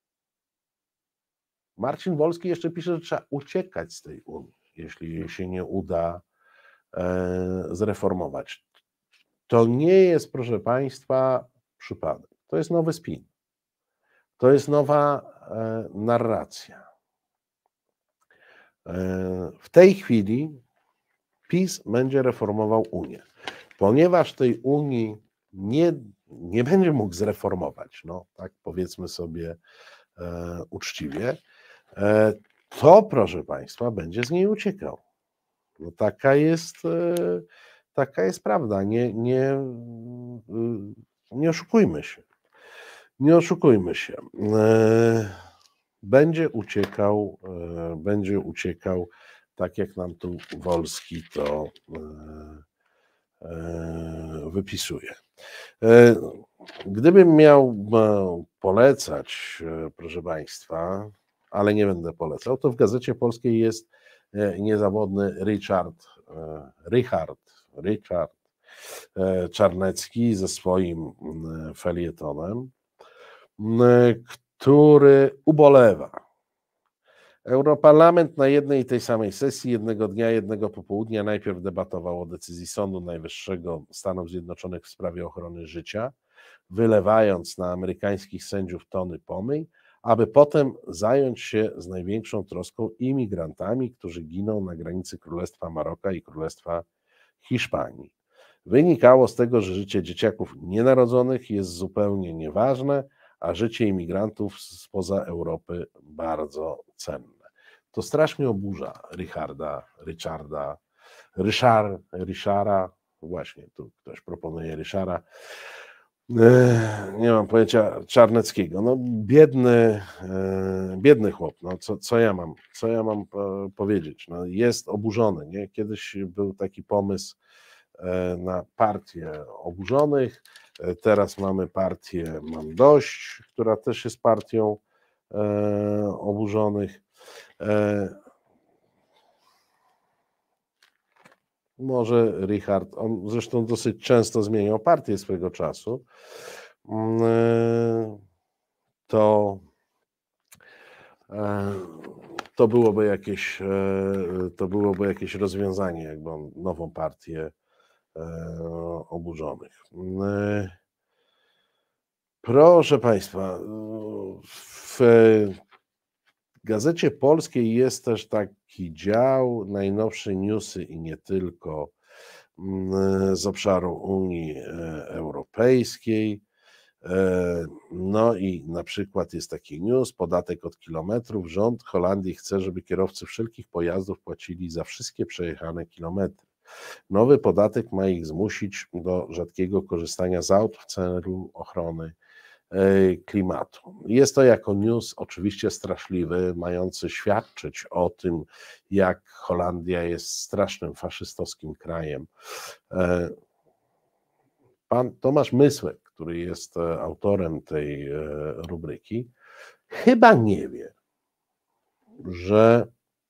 Marcin Wolski jeszcze pisze, że trzeba uciekać z tej Unii, jeśli jej się nie uda zreformować. To nie jest, proszę Państwa, przypadek. To jest nowy spin. To jest nowa narracja. W tej chwili PiS będzie reformował Unię. ponieważ tej Unii nie, nie będzie mógł zreformować, no tak powiedzmy sobie e, uczciwie, e, to proszę Państwa będzie z niej uciekał. No taka jest, e, taka jest prawda, nie, nie, e, nie oszukujmy się, nie oszukujmy się. E, będzie uciekał, e, będzie uciekał, tak jak nam tu Wolski to e, wypisuje. Gdybym miał polecać, proszę Państwa, ale nie będę polecał, to w Gazecie Polskiej jest niezawodny Richard, Richard, Richard Czarnecki ze swoim felietonem, który ubolewa. Europarlament na jednej i tej samej sesji jednego dnia, jednego popołudnia najpierw debatował o decyzji Sądu Najwyższego Stanów Zjednoczonych w sprawie ochrony życia, wylewając na amerykańskich sędziów tony pomyj, aby potem zająć się z największą troską imigrantami, którzy giną na granicy Królestwa Maroka i Królestwa Hiszpanii. Wynikało z tego, że życie dzieciaków nienarodzonych jest zupełnie nieważne, a życie imigrantów spoza Europy bardzo cenne. To strasznie oburza Richarda, Richarda, Ryszard, Ryszara, właśnie tu ktoś proponuje Ryszara, nie mam pojęcia, Czarneckiego. No biedny, biedny chłop, no co, co ja mam, co ja mam powiedzieć? No jest oburzony, nie? Kiedyś był taki pomysł na partię oburzonych, teraz mamy partię Mam Dość, która też jest partią e, oburzonych. E, może Richard, on zresztą dosyć często zmieniał partię swego czasu, e, to, e, to byłoby jakieś, e, to byłoby jakieś rozwiązanie, jakby on nową partię oburzonych. Proszę Państwa, w Gazecie Polskiej jest też taki dział, najnowsze newsy i nie tylko, z obszaru Unii Europejskiej. No i na przykład jest taki news, podatek od kilometrów. Rząd Holandii chce, żeby kierowcy wszelkich pojazdów płacili za wszystkie przejechane kilometry. Nowy podatek ma ich zmusić do rzadkiego korzystania z aut w celu ochrony klimatu. Jest to jako news oczywiście straszliwy, mający świadczyć o tym, jak Holandia jest strasznym faszystowskim krajem. Pan Tomasz Mysłek, który jest autorem tej rubryki, chyba nie wie, że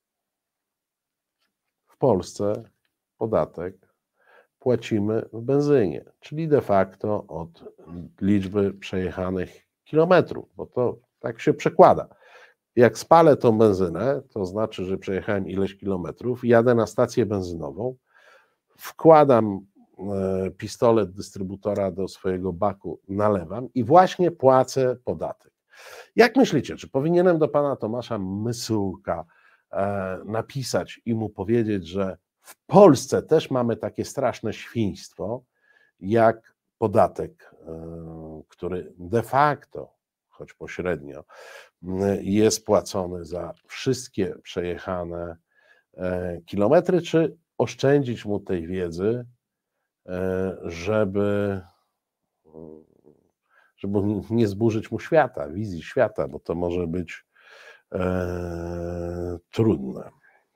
w Polsce podatek płacimy w benzynie, czyli de facto od liczby przejechanych kilometrów, bo to tak się przekłada. Jak spalę tą benzynę, to znaczy, że przejechałem ileś kilometrów, jadę na stację benzynową, wkładam pistolet dystrybutora do swojego baku, nalewam i właśnie płacę podatek. Jak myślicie, czy powinienem do pana Tomasza Mysłka napisać i mu powiedzieć, że w Polsce też mamy takie straszne świństwo, jak podatek, który de facto, choć pośrednio, jest płacony za wszystkie przejechane kilometry, czy oszczędzić mu tej wiedzy, żeby, żeby nie zburzyć mu świata, wizji świata, bo to może być e, trudne.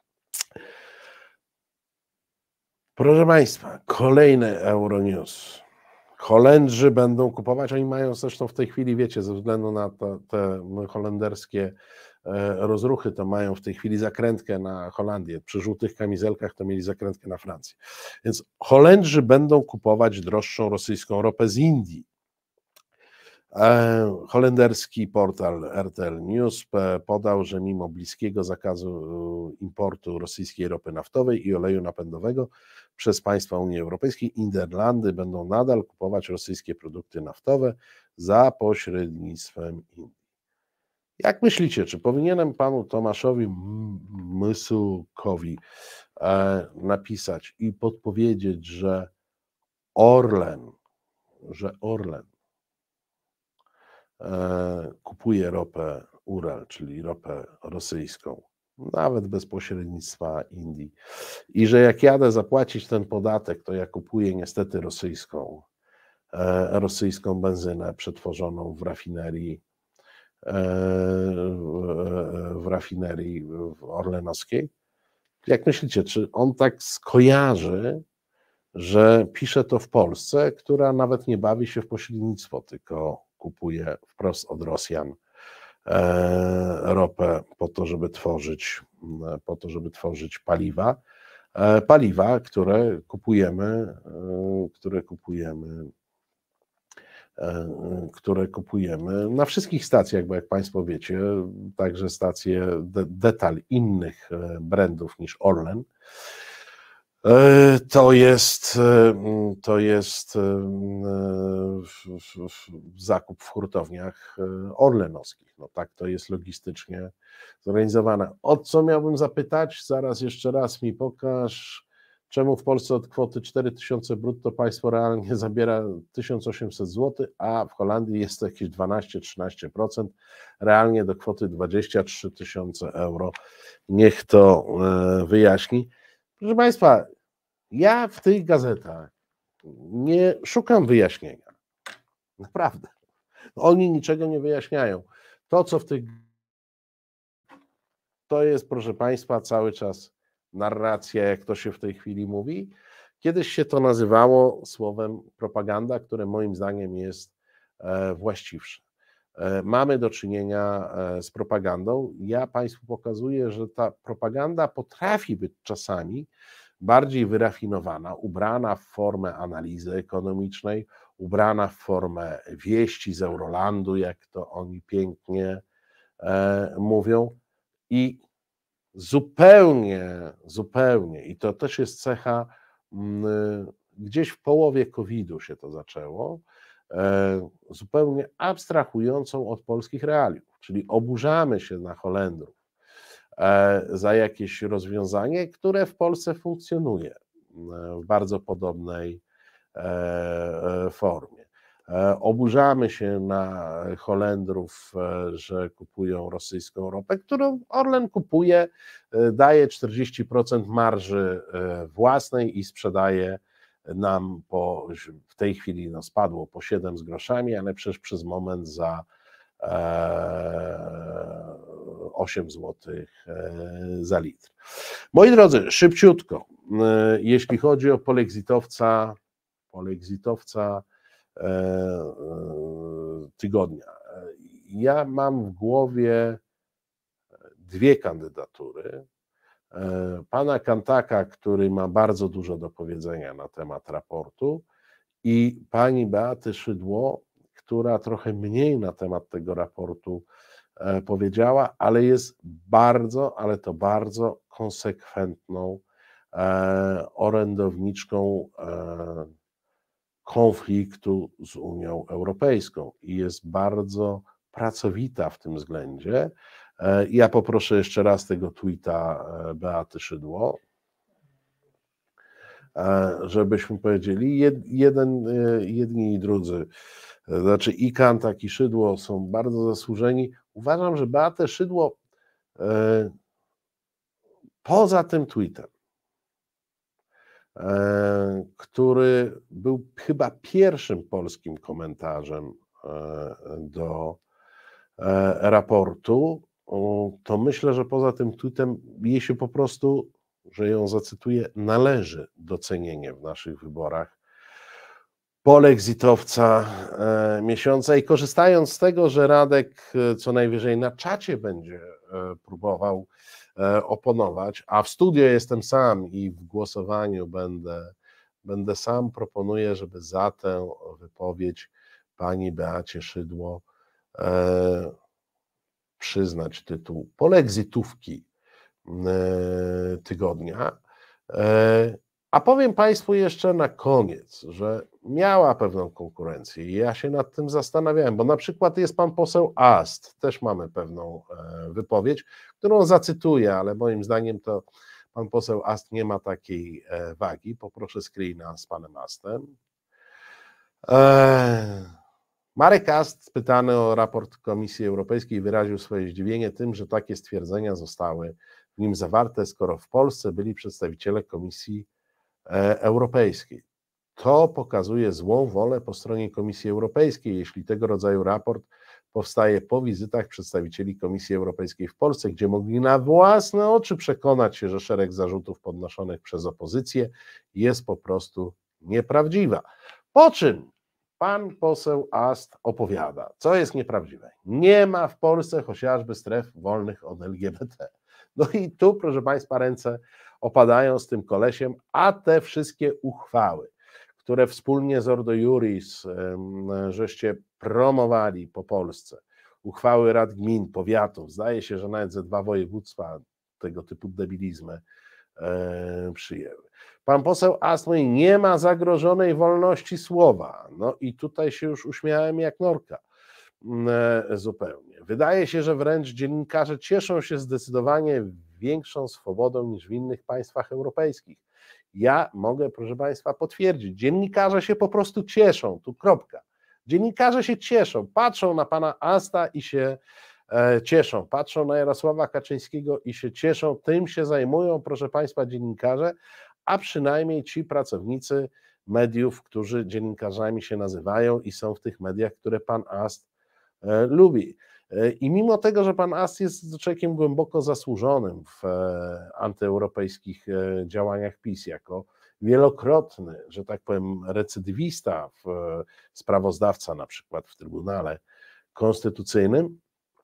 Proszę Państwa, kolejny Euronews. Holendrzy będą kupować, oni mają zresztą w tej chwili, wiecie, ze względu na to, te holenderskie rozruchy, to mają w tej chwili zakrętkę na Holandię. Przy żółtych kamizelkach to mieli zakrętkę na Francję. Więc Holendrzy będą kupować droższą rosyjską ropę z Indii. Holenderski portal R T L News podał, że mimo bliskiego zakazu importu rosyjskiej ropy naftowej i oleju napędowego przez państwa Unii Europejskiej, Niderlandy będą nadal kupować rosyjskie produkty naftowe za pośrednictwem Indii. Jak myślicie, czy powinienem panu Tomaszowi Mysłkowi napisać i podpowiedzieć, że Orlen, że Orlen kupuje ropę Ural, czyli ropę rosyjską, nawet bez pośrednictwa Indii, i że jak jadę zapłacić ten podatek, to ja kupuję niestety rosyjską, rosyjską benzynę przetworzoną w rafinerii, w rafinerii orlenowskiej. Jak myślicie, czy on tak skojarzy, że pisze to w Polsce, która nawet nie bawi się w pośrednictwo, tylko kupuje wprost od Rosjan ropę po to, żeby tworzyć, po to, żeby tworzyć paliwa, paliwa, które kupujemy, które kupujemy, które kupujemy na wszystkich stacjach, bo jak Państwo wiecie, także stacje de, detal innych brandów niż Orlen, to jest, to jest zakup w hurtowniach orlenowskich. No tak to jest logistycznie zorganizowane. O co miałbym zapytać? Zaraz jeszcze raz mi pokaż, czemu w Polsce od kwoty cztery tysiące brutto państwo realnie zabiera tysiąc osiemset złotych, a w Holandii jest to jakieś dwanaście do trzynastu procent, realnie do kwoty dwadzieścia trzy tysiące euro. Niech to wyjaśni. Proszę Państwa, ja w tych gazetach nie szukam wyjaśnienia. Naprawdę. Oni niczego nie wyjaśniają. To, co w tych... To jest, proszę Państwa, cały czas narracja, jak to się w tej chwili mówi. Kiedyś się to nazywało słowem propaganda, które moim zdaniem jest właściwsze. Mamy do czynienia z propagandą. Ja Państwu pokazuję, że ta propaganda potrafi być czasami bardziej wyrafinowana, ubrana w formę analizy ekonomicznej, ubrana w formę wieści z Eurolandu, jak to oni pięknie e, mówią, i zupełnie, zupełnie, i to też jest cecha, m, gdzieś w połowie kowida się to zaczęło, e, zupełnie abstrahującą od polskich realiów, czyli oburzamy się na Holendrów za jakieś rozwiązanie, które w Polsce funkcjonuje w bardzo podobnej formie. Oburzamy się na Holendrów, że kupują rosyjską ropę, którą Orlen kupuje, daje czterdzieści procent marży własnej i sprzedaje nam po, w tej chwili no spadło po siedem z groszami, ale przecież przez moment za osiem złotych za litr. Moi drodzy, szybciutko, jeśli chodzi o polexitowca, polexitowca tygodnia. Ja mam w głowie dwie kandydatury. Pana Kantaka, który ma bardzo dużo do powiedzenia na temat raportu, i pani Beaty Szydło, która trochę mniej na temat tego raportu powiedziała, ale jest bardzo, ale to bardzo konsekwentną orędowniczką konfliktu z Unią Europejską i jest bardzo pracowita w tym względzie. Ja poproszę jeszcze raz tego tweeta Beaty Szydło, żebyśmy powiedzieli, jeden, jedni i drudzy, znaczy i Kantak, i Szydło są bardzo zasłużeni. Uważam, że Beatę Szydło poza tym tweetem, który był chyba pierwszym polskim komentarzem do raportu, to myślę, że poza tym tweetem jej się po prostu, że ją zacytuję, należy docenienie w naszych wyborach polexitowca miesiąca. I korzystając z tego, że Radek co najwyżej na czacie będzie próbował oponować, a w studio jestem sam i w głosowaniu będę, będę sam, proponuję, żeby za tę wypowiedź pani Beacie Szydło e, przyznać tytuł polexitówki e, tygodnia. E, a powiem Państwu jeszcze na koniec, że miała pewną konkurencję i ja się nad tym zastanawiałem, bo na przykład jest pan poseł Ast, też mamy pewną wypowiedź, którą zacytuję, ale moim zdaniem to pan poseł Ast nie ma takiej wagi. Poproszę screena z panem Astem. Eee, Marek Ast, pytany o raport Komisji Europejskiej, wyraził swoje zdziwienie tym, że takie stwierdzenia zostały w nim zawarte, skoro w Polsce byli przedstawiciele Komisji Europejskiej. To pokazuje złą wolę po stronie Komisji Europejskiej, jeśli tego rodzaju raport powstaje po wizytach przedstawicieli Komisji Europejskiej w Polsce, gdzie mogli na własne oczy przekonać się, że szereg zarzutów podnoszonych przez opozycję jest po prostu nieprawdziwa. Po czym pan poseł Ast opowiada, co jest nieprawdziwe. Nie ma w Polsce chociażby stref wolnych od L G B T. No i tu, proszę państwa, ręce opadają z tym kolesiem, a te wszystkie uchwały, które wspólnie z Ordo Iuris żeście promowali po Polsce, uchwały rad gmin, powiatów, zdaje się, że nawet ze dwa województwa tego typu debilizmy e, przyjęły. Pan poseł Ast mówi, nie ma zagrożonej wolności słowa. No i tutaj się już uśmiałem jak norka e, zupełnie. Wydaje się, że wręcz dziennikarze cieszą się zdecydowanie większą swobodą niż w innych państwach europejskich. Ja mogę, proszę państwa, potwierdzić, dziennikarze się po prostu cieszą, tu kropka. Dziennikarze się cieszą, patrzą na pana Asta i się e, cieszą, patrzą na Jarosława Kaczyńskiego i się cieszą, tym się zajmują, proszę państwa, dziennikarze, a przynajmniej ci pracownicy mediów, którzy dziennikarzami się nazywają i są w tych mediach, które pan Ast e, lubi. E, I mimo tego, że pan Ast jest człowiekiem głęboko zasłużonym w e, antyeuropejskich e, działaniach PiS, jako wielokrotny, że tak powiem, recydywista, w, sprawozdawca na przykład w Trybunale Konstytucyjnym,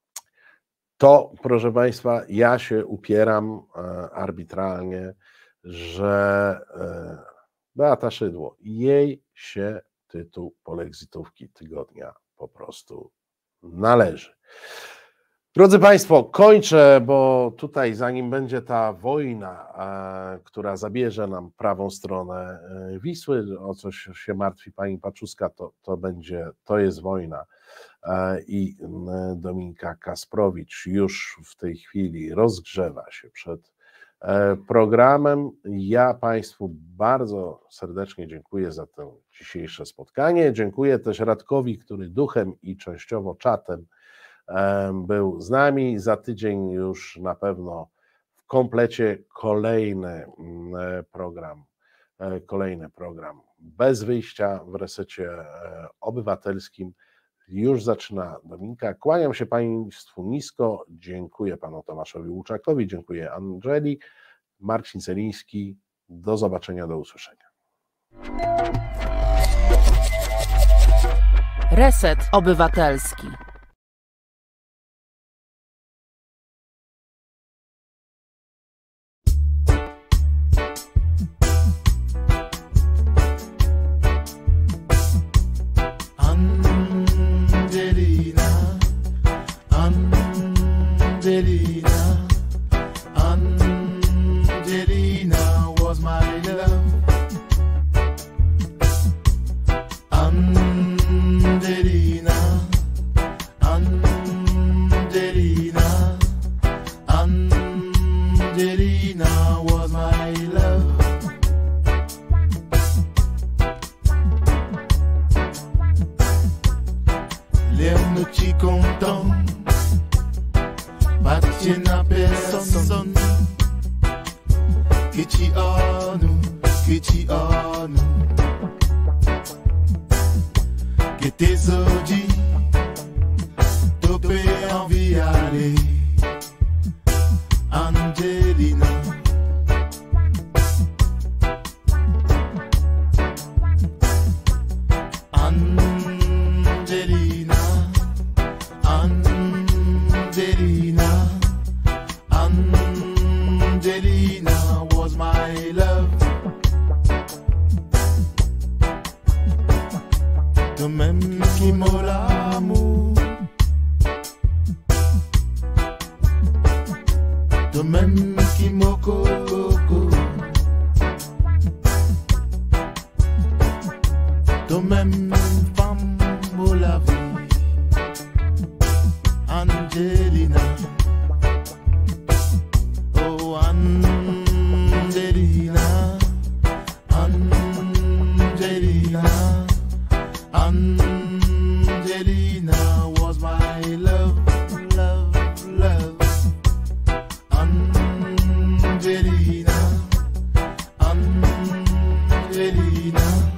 to, proszę państwa, ja się upieram e, arbitralnie, że e, Beata Szydło, jej się tytuł polexitówki tygodnia po prostu należy. Drodzy państwo, kończę, bo tutaj zanim będzie ta wojna, e, która zabierze nam prawą stronę e, Wisły, o coś się martwi pani Paczuska, to, to będzie, to jest wojna e, i e, Dominika Kasprowicz już w tej chwili rozgrzewa się przed e, programem. Ja państwu bardzo serdecznie dziękuję za to dzisiejsze spotkanie. Dziękuję też Radkowi, który duchem i częściowo czatem był z nami. Za tydzień już na pewno w komplecie kolejny program, kolejny program bez wyjścia w Resecie Obywatelskim. Już zaczyna Dominika. Kłaniam się państwu nisko. Dziękuję panu Tomaszowi Łuczakowi, dziękuję Angeli. Marcin Celiński. Do zobaczenia, do usłyszenia. Reset Obywatelski. Angelina, Angelina was my love. Angelina, Angelina, Angelina was my love. Les noches contentes Patin a personne que tu as nous, que tu as nous, que tes audits topé envie aller, Angelina. Angelina, Angelina, Angelina was my love. De même qui m'a l'amour, de même qui m'a coco, de même femme pour la vie, Angelina. Oh Angelina, Angelina, Angelina was my love, love, love. Angelina, Angelina.